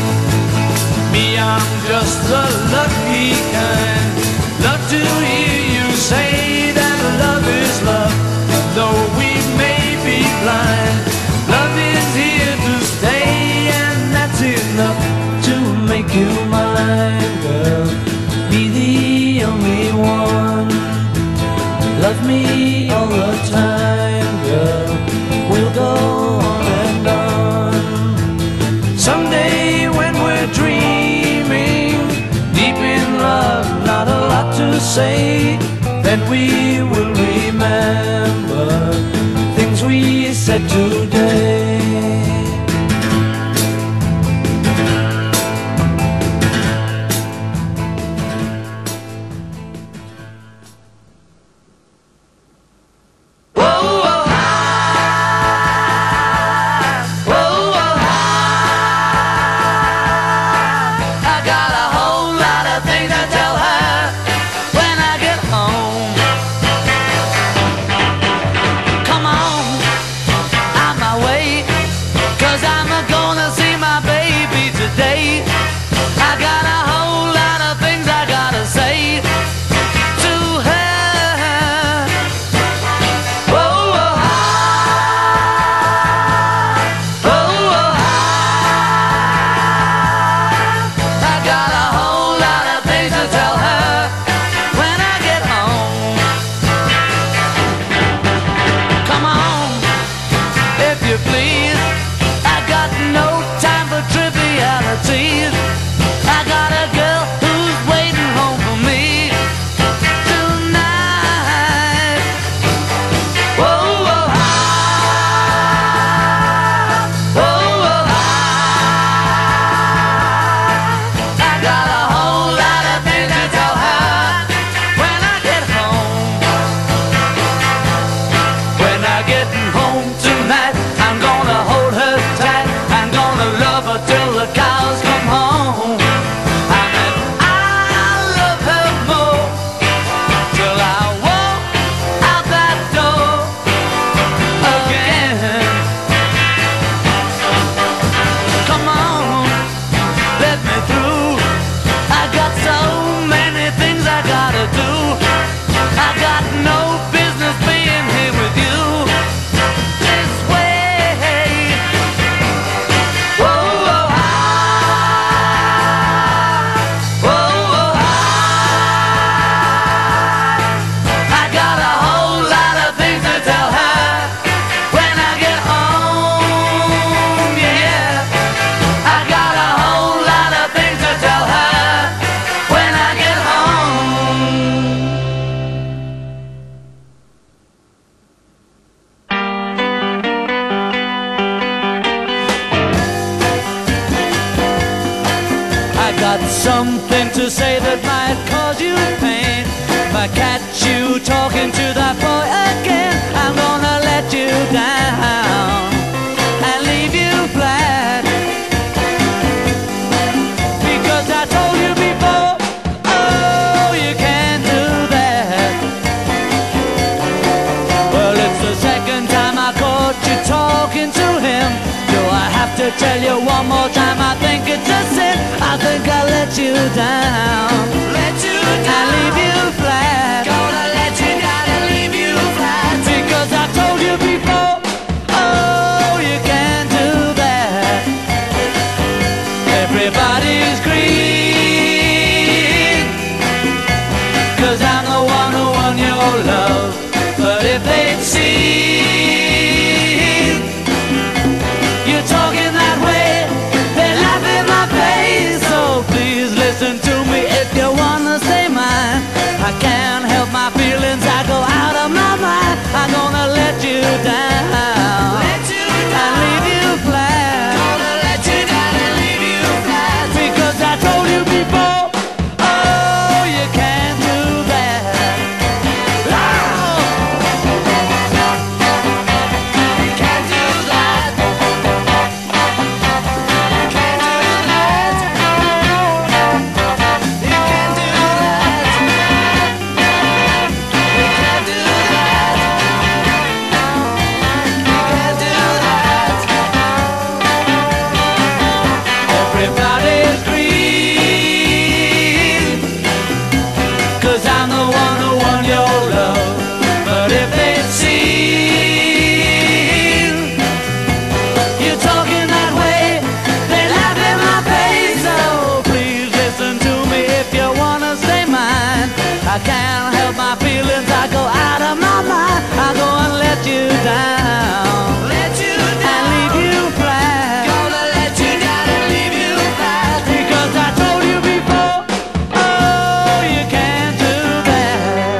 Me, I'm just the lucky kind. Love to hear you say that love is love. Though we may be blind, love is here to stay. And that's enough to make you mine, girl. Be the only one. Love me all the time, girl. We'll go on and on. Someday when we're dreaming, deep in love, not a lot to say, then we will remember things we said today. Way I got no business being here with you this way. Whoa, whoa, whoa, whoa, I got a whole lot of things to tell her when I get home, yeah. I got a whole lot of things to tell her when I get home. I got something to say that might cause you pain. If I catch you talking to that boy again, I'm gonna let you down and leave you flat. Because I told you before, oh, you can't do that. Well, it's the second time I caught you talking to him. Do I have to tell you one more time? I think it's a sin. I think I let you down, and leave you flat. Gonna let you down and leave you flat. Because I told you before, oh, you can't do that. Everybody's green, 'cause I'm the one who won your love. But if they'd seen you talking that way, they laugh in my face. So please listen to me if you wanna stay mine. I can't help my feelings, I go out of my mind. I'm gonna let you down, and leave you flat. Gonna let you down and leave you flat. Because I told you before, oh, you can't do that. Oh, you can't do that. You can't do that. You can't do that. You can't do that. You can't do that. Everybody's green, 'cause I'm the one who won your love. But if they'd seen you talking that way, they laugh in my face. So please listen to me if you wanna stay mine. I can't help my feelings, I go out of my mind. I go and let you down, and leave you flat. Gonna let you down and leave you flat. Because I told you before, oh, you can't do that.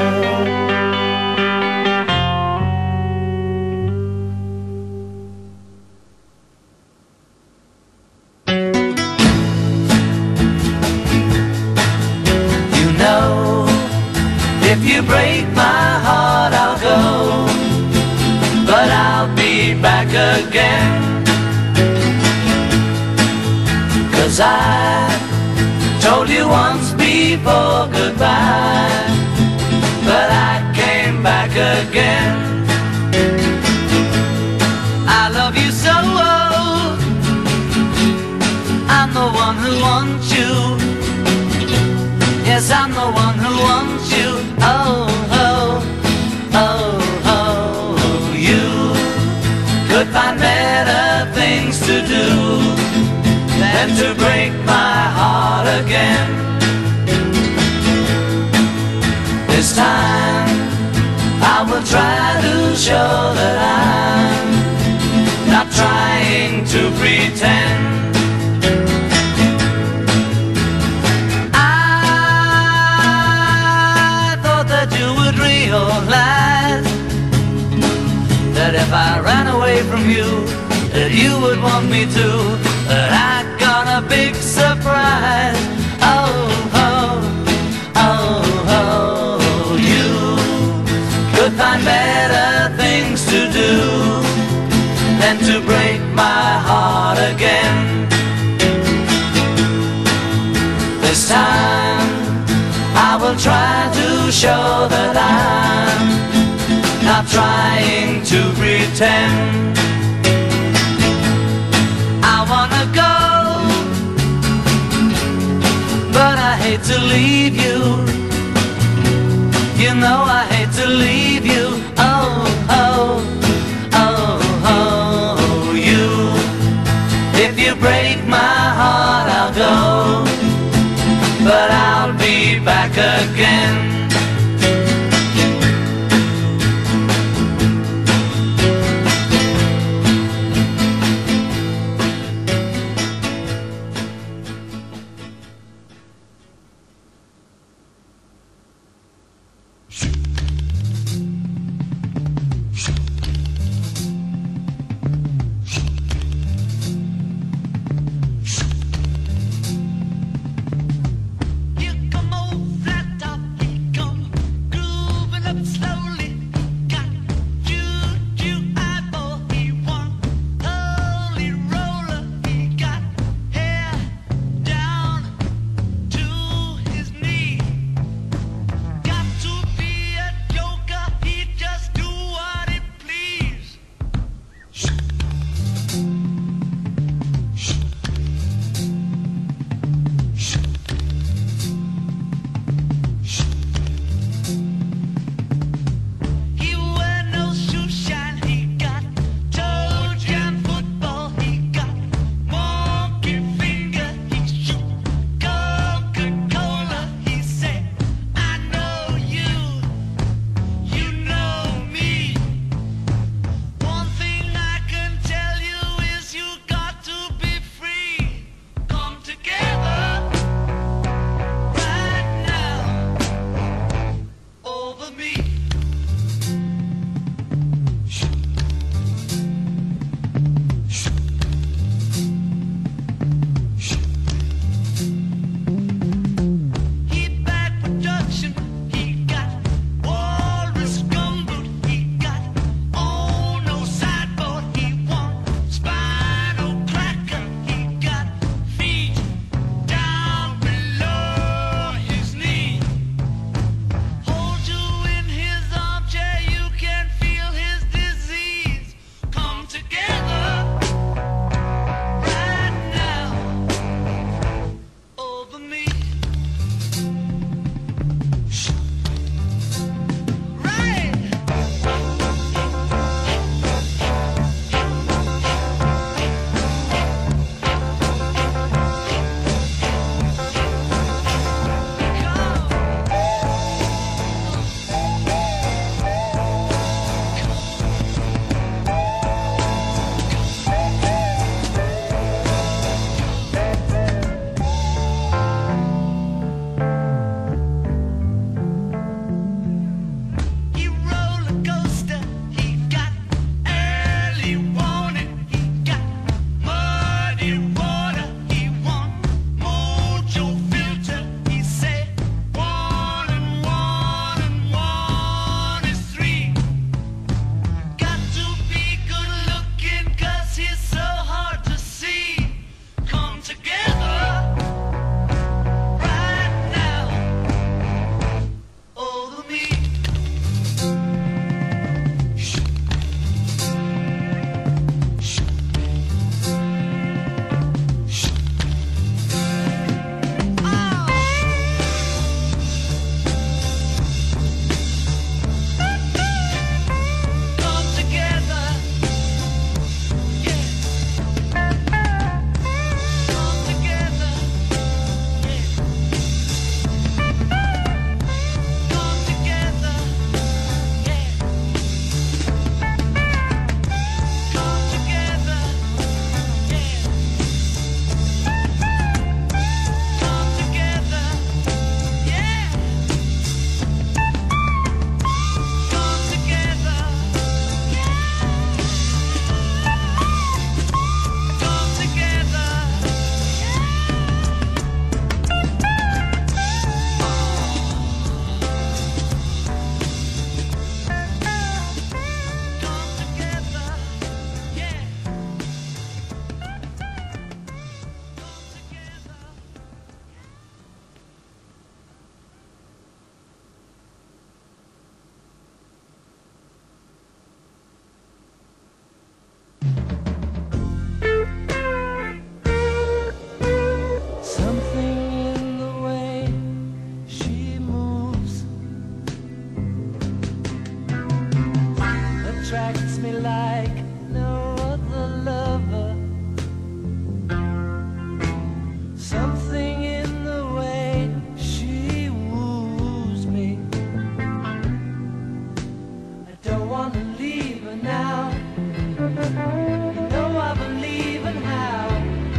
You know, if you break my heart, I'll go, but I'll be back again. 'Cause I told you once before goodbye, but I came back again. I love you so, I'm the one who wants you. Yes, I'm the one who wants you. Oh, oh, oh, oh. You could find better things to do than to break my heart again. This time I will try to show that I'm not trying to pretend. You would realize that if I ran away from you, that you would want me to. But I got a big surprise. Oh, oh, oh, oh. You could find better things to do than to break my heart again. This time I will try to show that I'm not trying to pretend. I wanna go, but I hate to leave you. You know I hate to leave you. Oh, oh, oh, oh, you. If you break my heart, I'll go, but I'll be back again. attracts me like no other lover. Something in the way she woos me. I don't want to leave her now. You know I believe in how.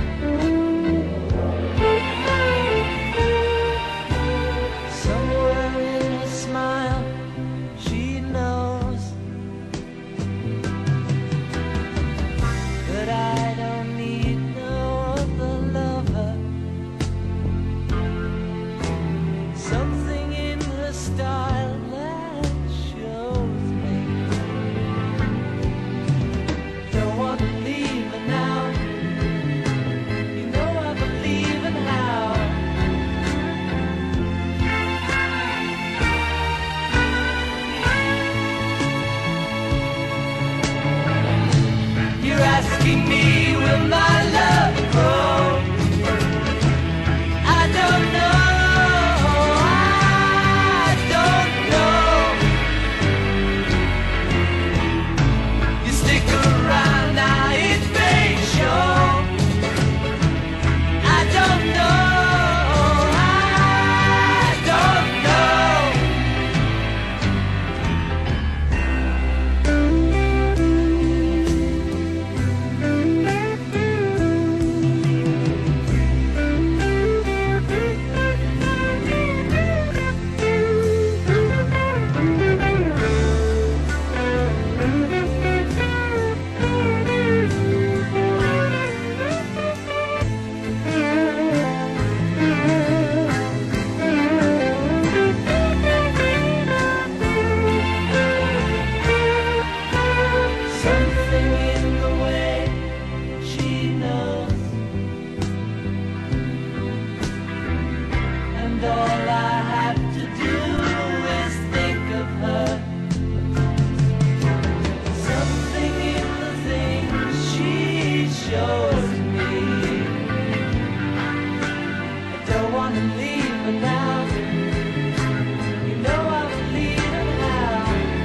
Somewhere in her smile, she knows that I don't need no other lover. Something in her style that shows me. Don't want to leave her now. You know I believe in how. You're asking me, will my love grow? I don't know. I don't know. You stick around now, it may show. I don't know. I don't know. Something in the way she knows, and all I have to do is think of her. Something in the things she shows me. I don't want to leave her now. You know I believe in how.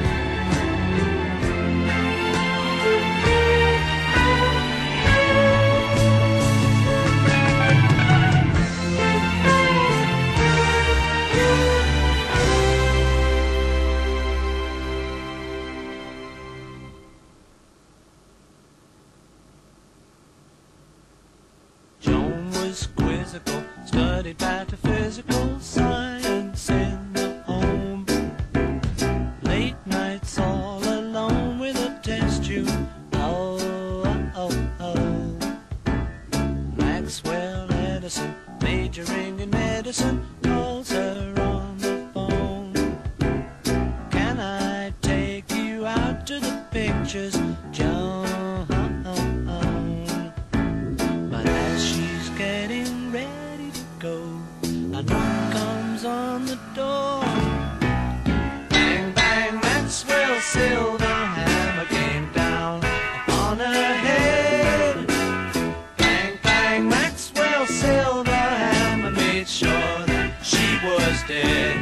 Joan was quizzical, studied metaphysical science in the home. Late nights all alone with a test tube. Oh, oh, oh. Maxwell Edison, majoring in medicine, calls her on the phone. Can I take you out to the pictures, Joan? But as she's getting ready to go, a knock comes on the door. Bang, bang, Maxwell Silverhammer came down upon her head. Bang, bang, Maxwell Silverhammer made sure that she was dead.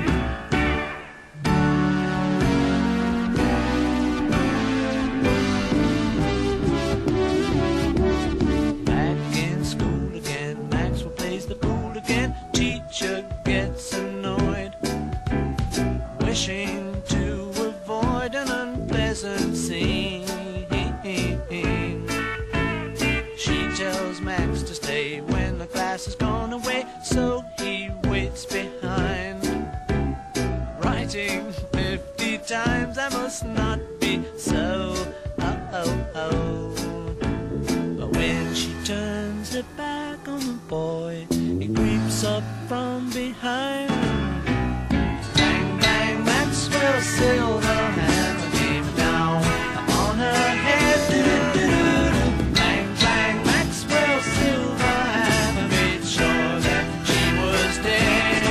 Back in school again, Maxwell plays the fool again. Teacher gets annoyed, wishing to avoid an unpleasant scene. She tells Max to stay when the class has gone away, so he waits behind, writing 50 times, I must not be so. Oh, oh, oh. But when she turns her back on the boy, he creeps up from behind. Bang, bang, Maxwell Silverhammer came down upon her head. Do-do-do-do-do. Bang, bang, Maxwell Silverhammer made sure that she was dead.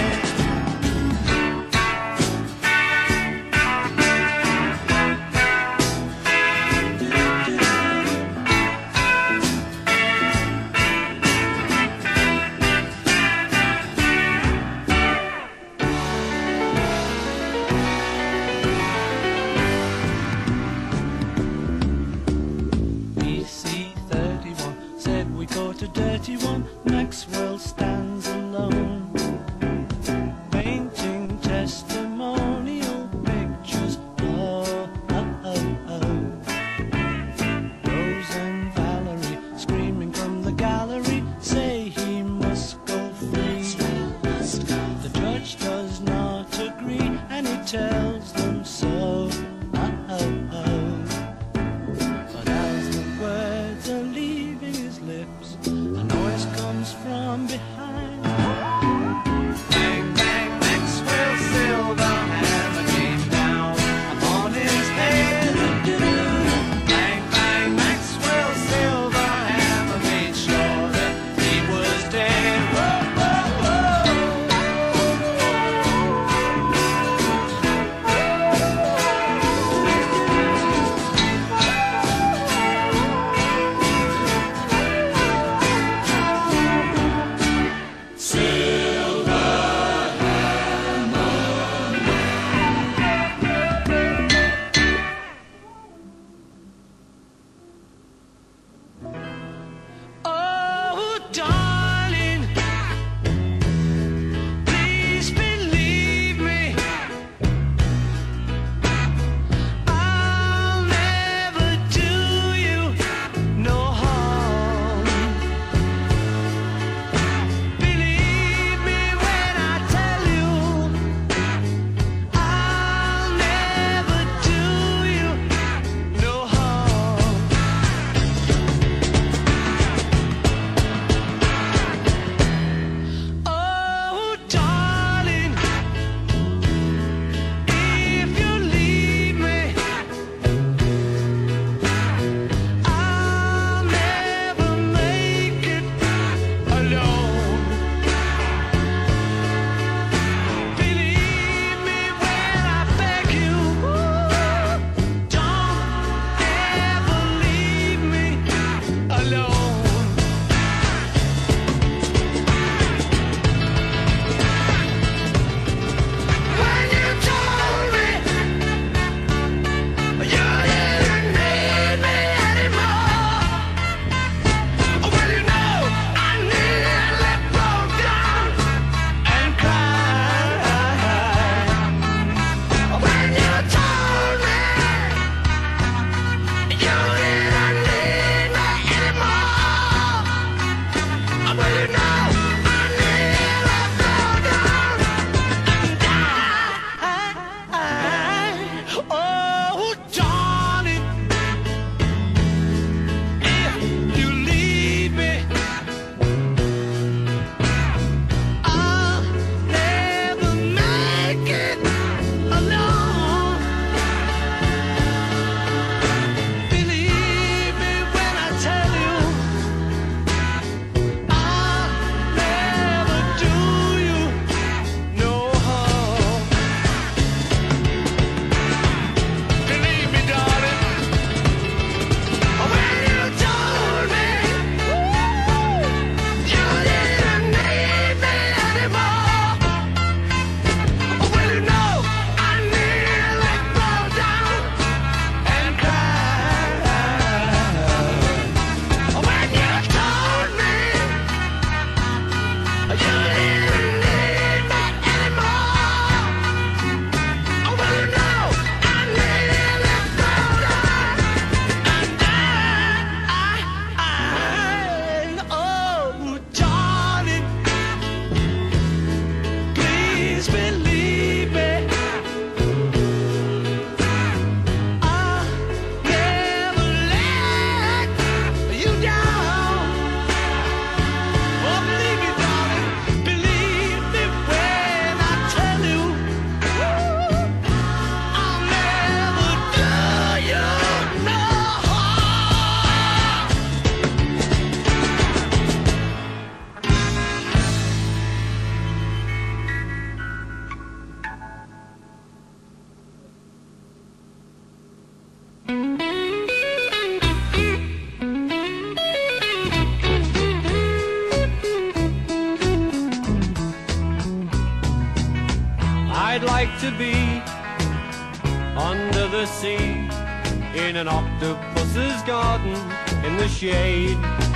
under the sea, in an octopus's garden in the shade.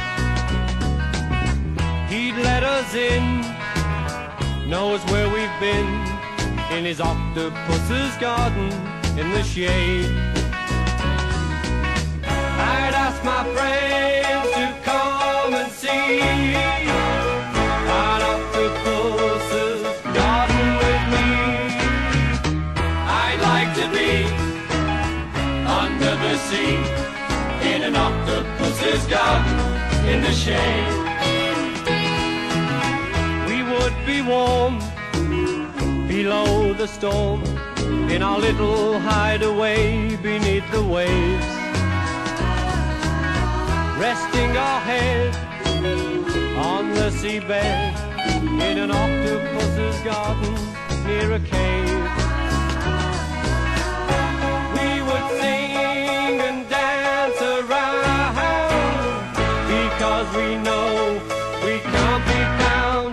He'd let us in, knows where we've been, in his octopus's garden in the shade. I'd ask my friends to come and see an octopus's garden with me. I'd like to be under the sea, in an octopus's garden in the shade. We would be warm below the storm, in our little hideaway beneath the waves, resting our head on the seabed, in an octopus's garden near a cave. We would sing and dance around, because we know we can't be found.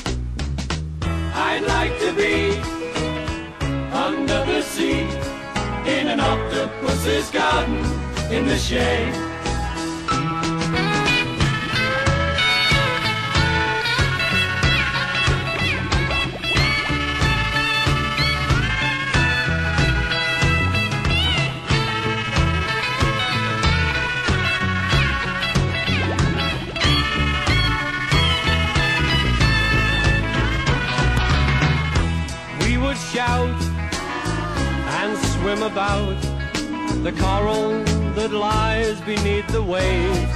I'd like to be under the sea, in an octopus's garden in the shade. Shout and swim about the coral that lies beneath the waves.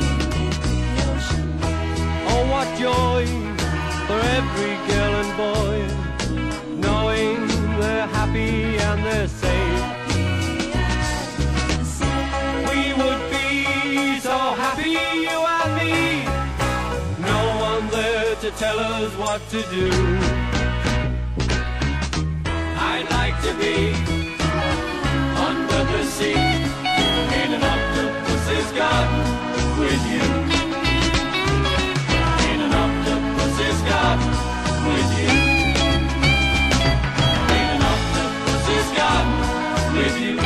Oh, what joy for every girl and boy, knowing they're happy and they're safe. We would be so happy, you and me, no one there to tell us what to do. I'd like to be under the sea, in an octopus's garden with you. In an octopus's garden with you. In an octopus's garden with you.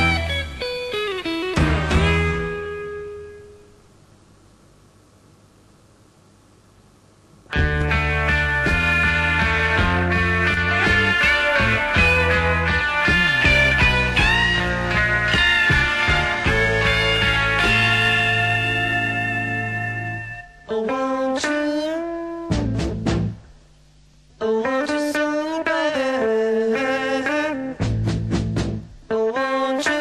I want you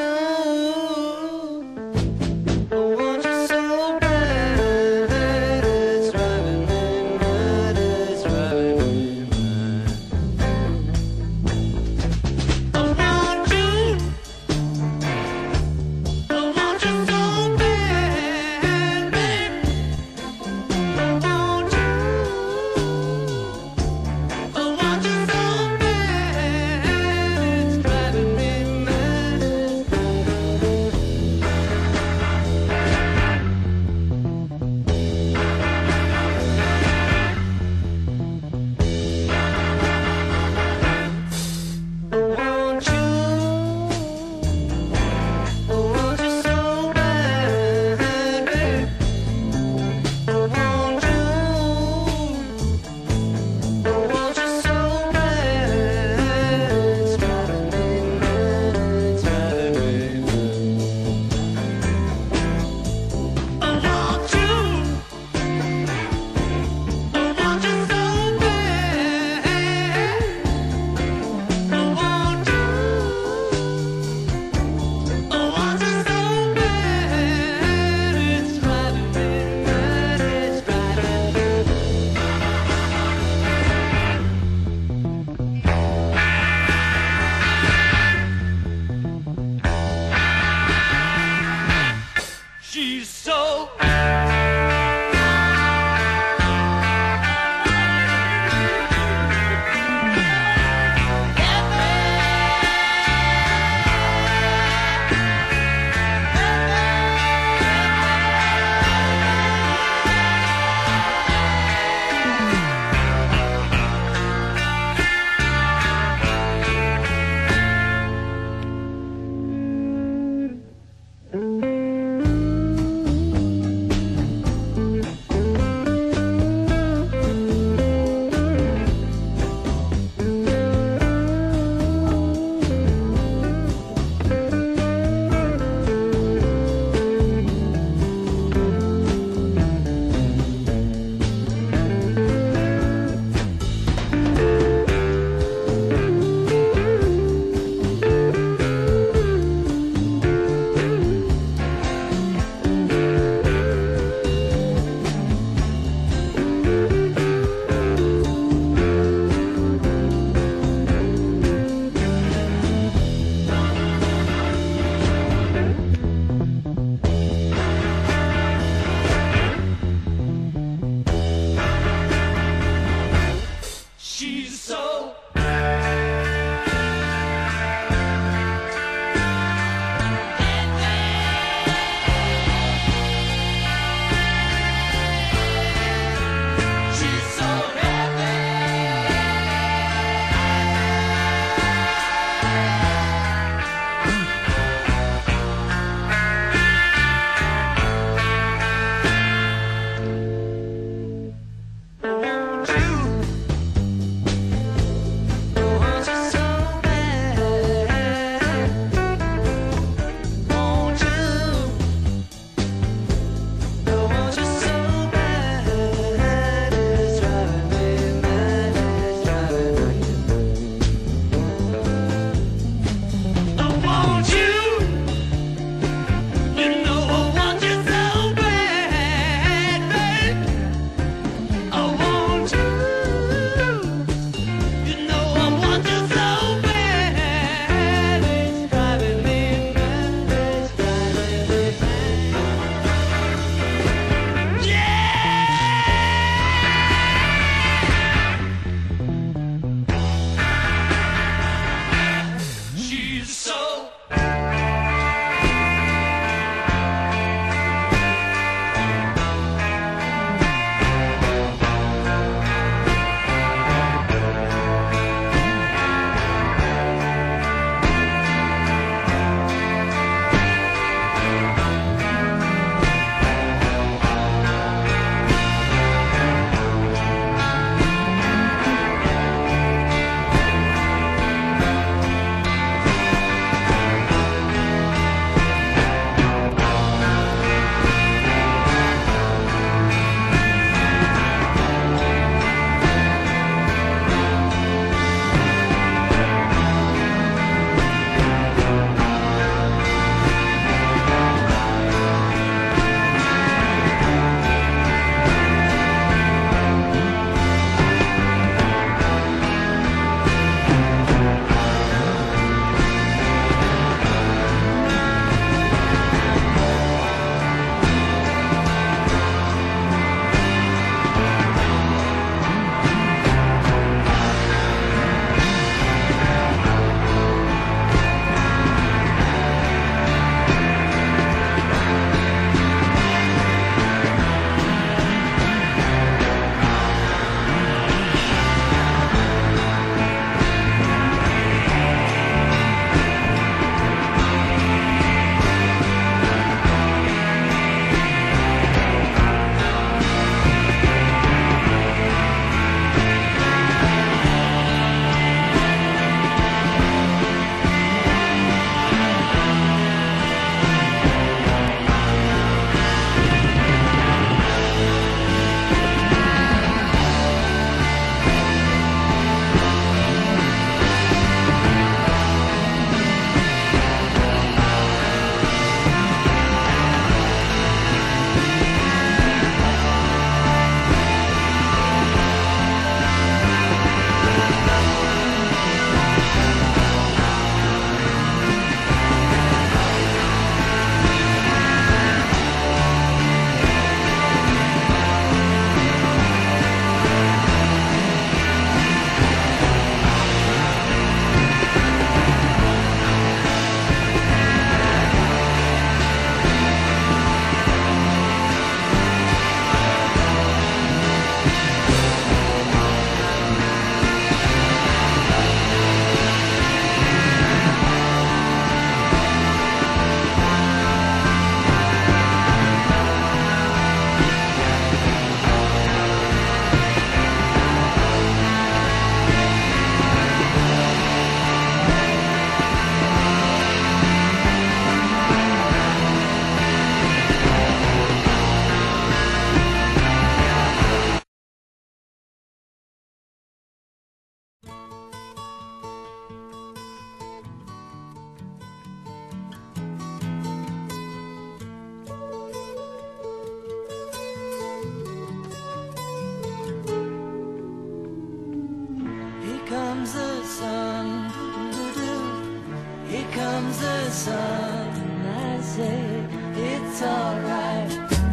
comes the sun, and I say it's alright.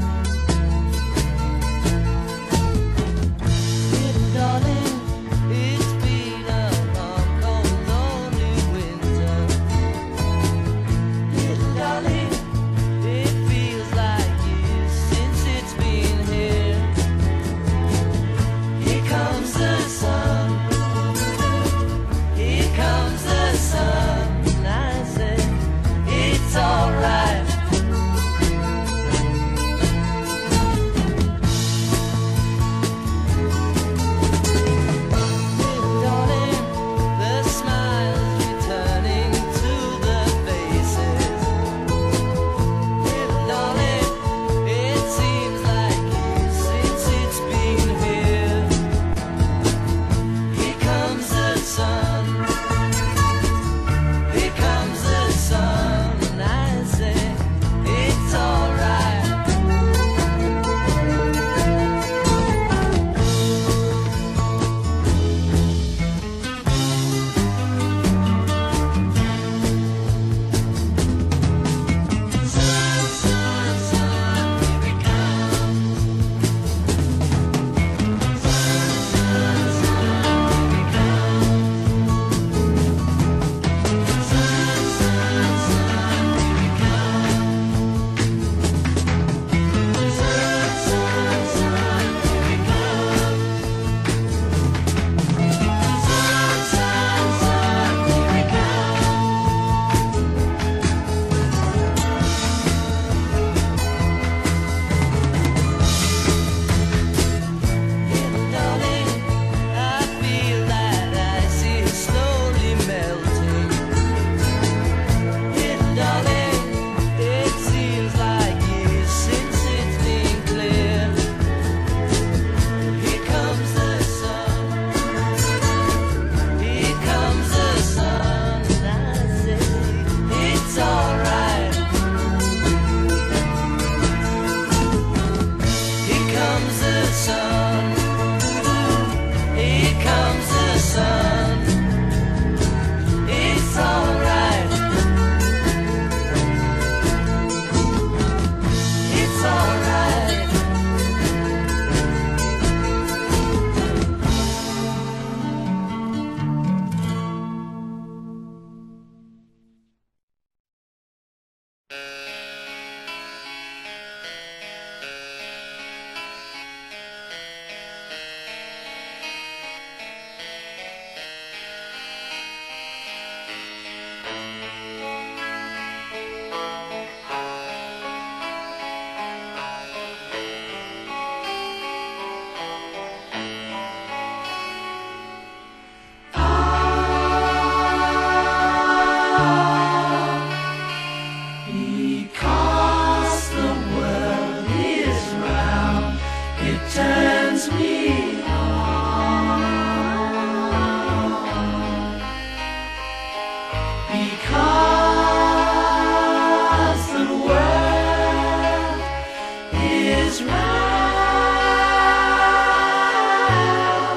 Little darling, it's been a long, cold, lonely winter. Little darling, it feels like years since it's been here. Here comes the sun. Here comes the sun, and I say it's alright. Little darling, the smiles returning to the faces. Little darling, it seems like years since it's been here. Here comes the sun. Here comes the sun, and I say it's alright. Sun, sun, sun, here it comes. Sun, sun, sun, here it comes. Sun, sun, sun, here it comes. Sun, sun, sun, here it comes. Sun, sun, sun, here it comes. Little darling, I feel that ice is slowly melting. Little darling, it seems like years since it's been clear. Here comes the sun. Here comes the sun, and I say it's alright. Here comes the sun. Here comes the sun. It's alright. It's alright. Because the world is round, it turns me on. Because the world is round.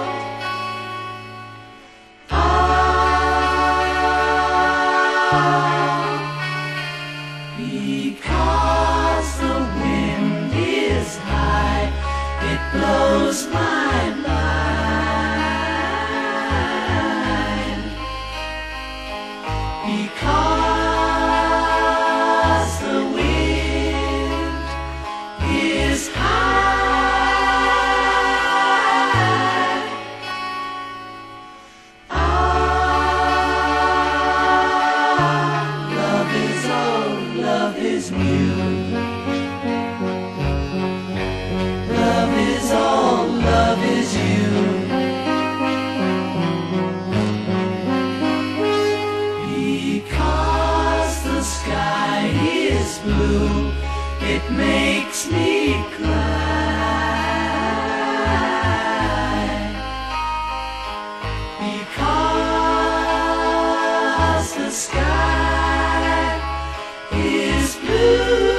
Because the wind is high, it blows my mind. Because the wind is high. Love is old, love is new. Love is all, love is you. Because the sky is blue, it makes me cry. Because the sky is blue.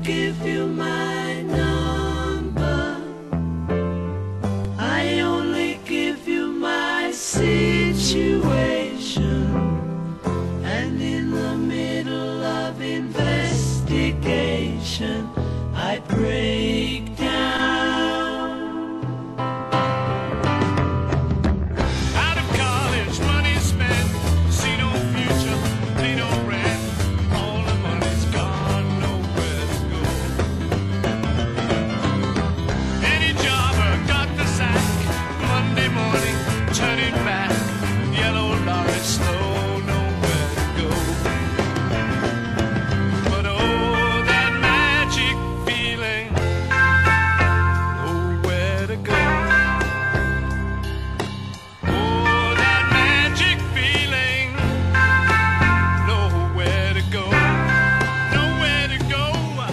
give you my number. I only give you my situation. And in the middle of investigation, I break down. Out of college, money spent, see no future, pay no rent. All the money's gone, nowhere to go. Any jobber got the sack. Monday morning, turning back. Yellow lorry, slow, nowhere to go. But oh, that magic feeling, nowhere to go. Oh, that magic feeling, nowhere to go, nowhere to go.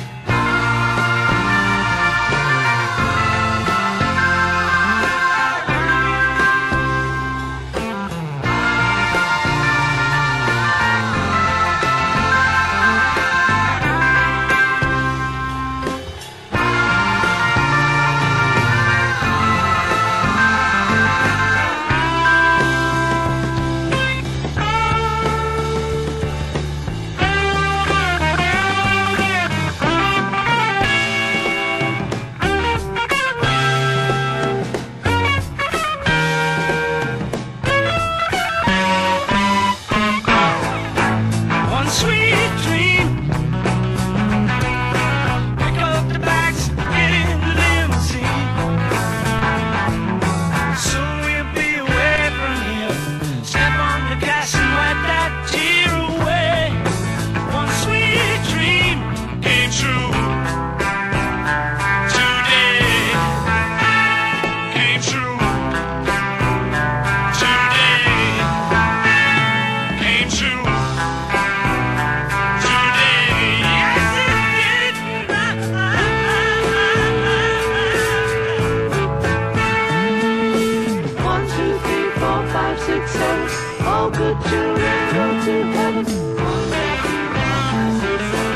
One sweet dream. Pick up the bags, get in the limousine. Soon we'll be away from here. Step on the gas and wipe that tear away. One sweet dream came true. Today came true. Today came true. One, two, three, four, five, six, seven. All good children go to heaven. One, two, three, four, five, six, seven.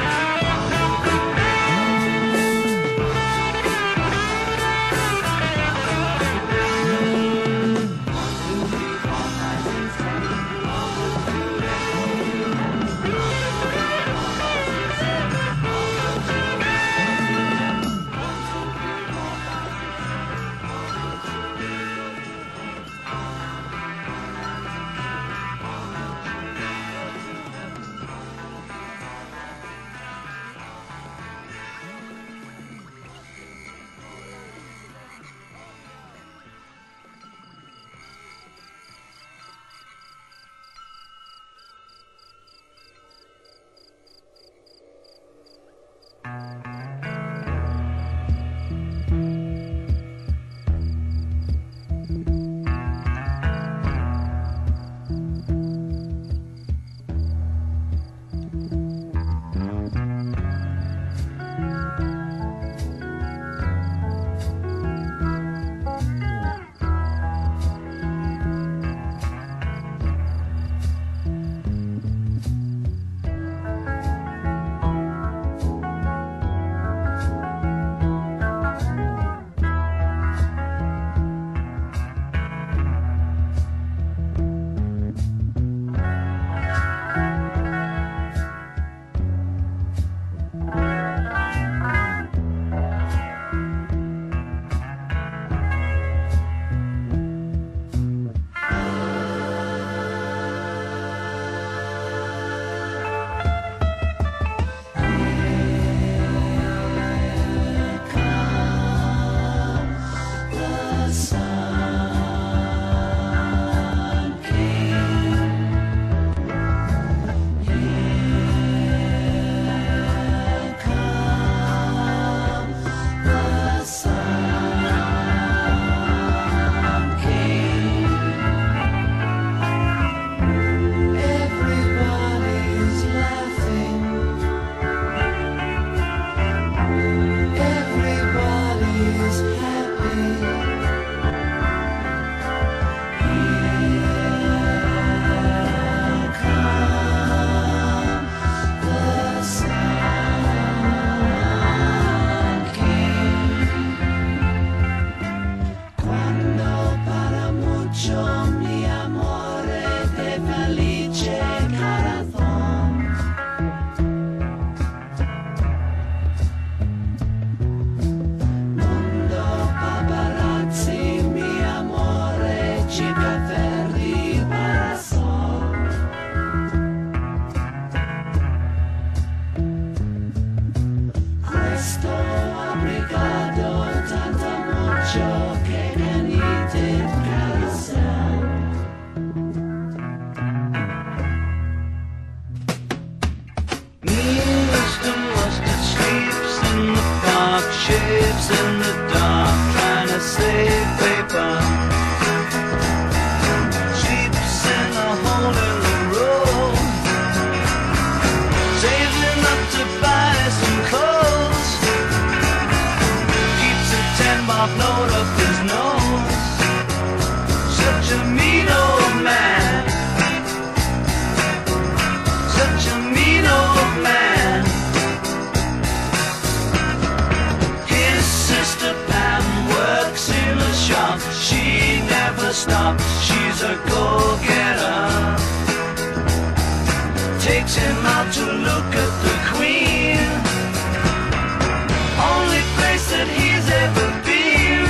waves in the dark, trying to save paper. Sleeps in a hole in the road, saving up to buy some clothes. Keeps a 10-mark note up his nose. Such a mean old man. Such a mean old man. His sister Pam works in a shop. She never stops, she's a go-getter. Takes him out to look at the Queen, only place that he's ever been.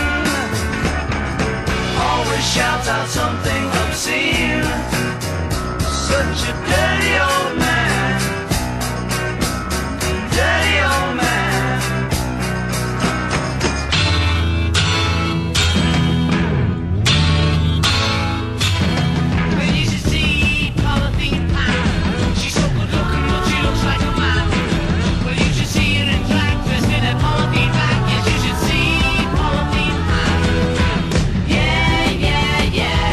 Always shouts out something obscene. Such a dirty old man. Dirty old man. Well, you should see Polythene Pam. She's so good looking, but she looks like a man. Well, you should see her in drag, dressed in a polythene bag. Yes, you should see Polythene Pam. Yeah, yeah, yeah.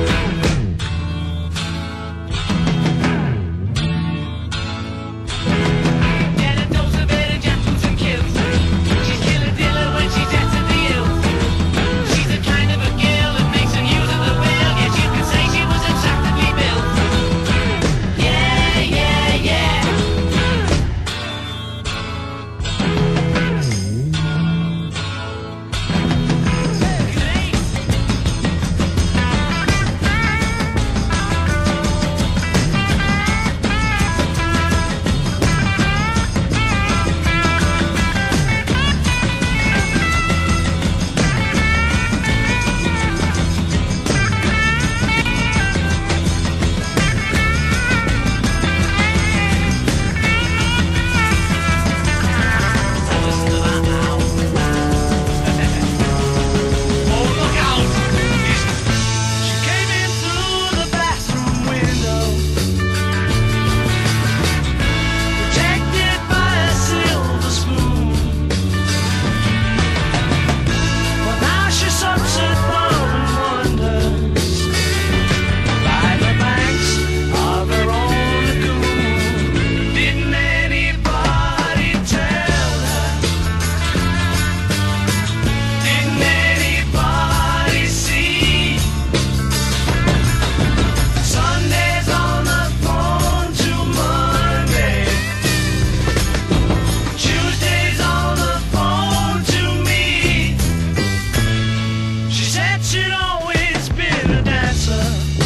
Get a dose of it and jump and kills. She's killer dealer when she's at the hills. She's the kind of a girl that makes an use of the will. Yes, you could say she was attractively built. Yeah, yeah, yeah. Oh, look out! She came in through the bathroom window, protected by a silver spoon. But now she sucks at foreign wonders by the banks of her own lagoon. Didn't anybody tell her? Didn't anybody see? Sunday's on the phone to Monday. Tuesday's on the phone to me. She said she'd always been a dancer.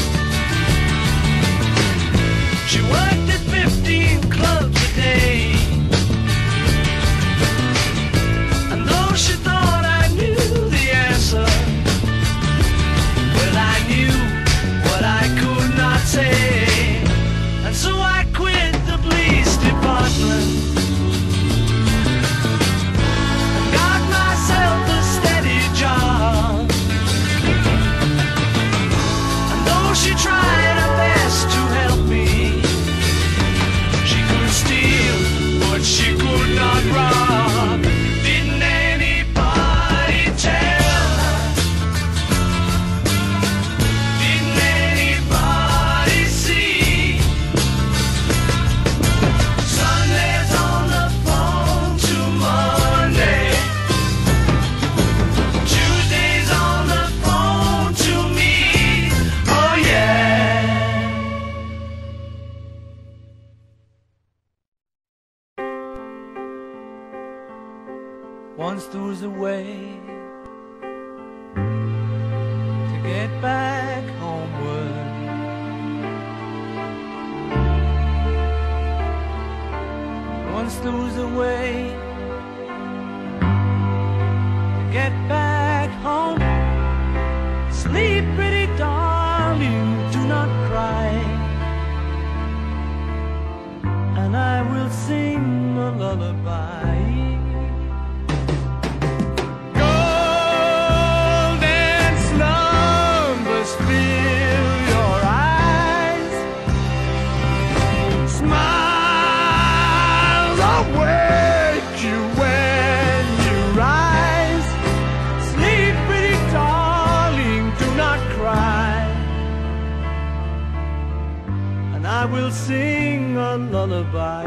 She worked at 15 clubs a day. And though she thought I knew the answer, well, I knew what I could not say. And so I quit the police department and got myself a steady job. And though she tried her best to help me, she could steal, but she could not rob. Didn't anybody tell her? Didn't anybody see? Sunday's on the phone to Monday. Tuesday's on the phone to me. Oh yeah. Once there was a way to get back homeward. Once there was a way to get back home. Sleep, pretty darling, do not cry, and I will sing a lullaby. Golden slumbers fill your eyes, smiles await you when you rise. will sing a lullaby.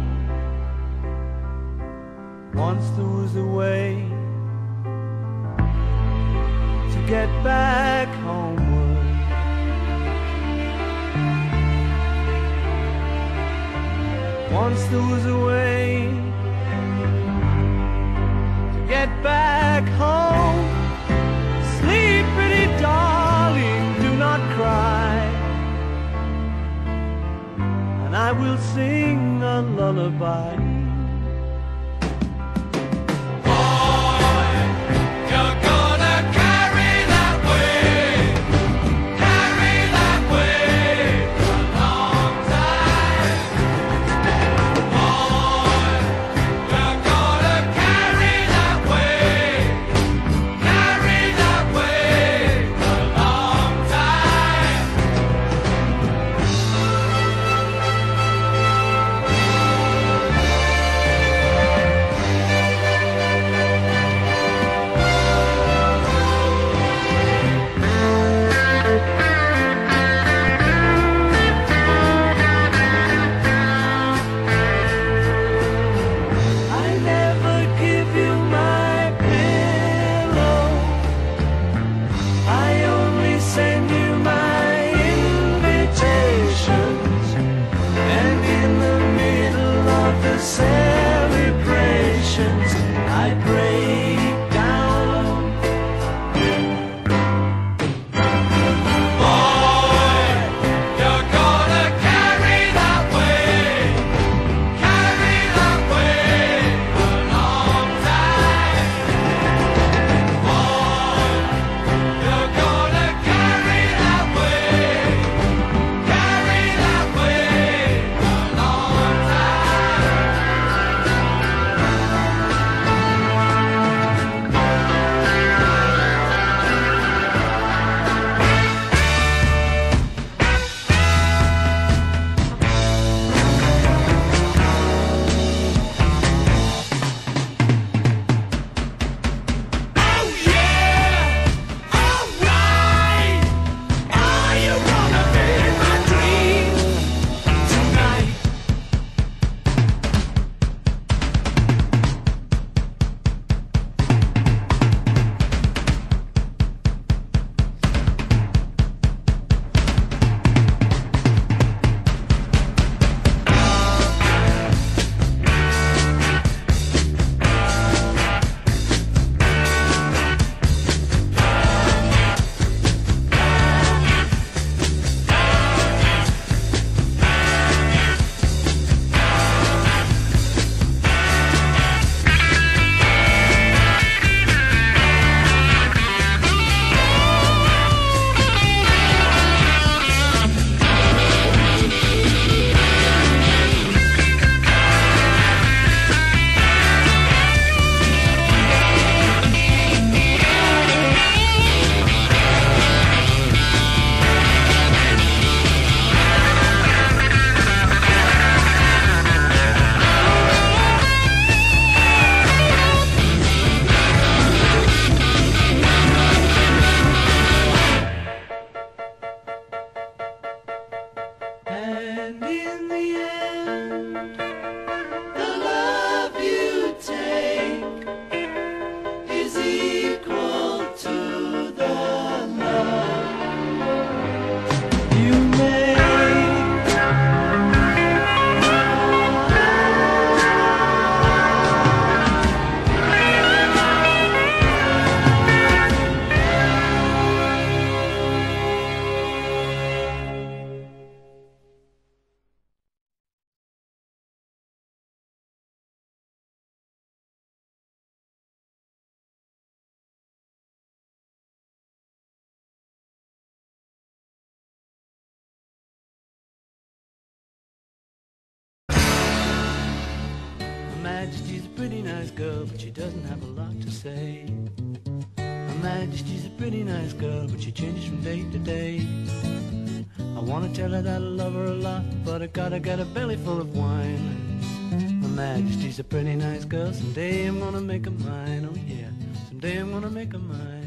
Once there was a way to get back homeward. Once there was a way to get back home. Sleep, pretty darling, do not cry, and I will sing a lullaby. Celebrations, I break down. Boy, you're gonna carry that way a long time. Boy, you're gonna carry that way a long time. And in the end, the love you take is equal to the love you make. Majesty's a pretty nice girl, but she doesn't have a lot to say. Her Majesty's a pretty nice girl, but she changes from day to day. I wanna tell her that I love her a lot, but I gotta get a belly full of wine. Her Majesty's a pretty nice girl, someday I'm gonna make her mine, oh yeah, someday I'm gonna make her mine.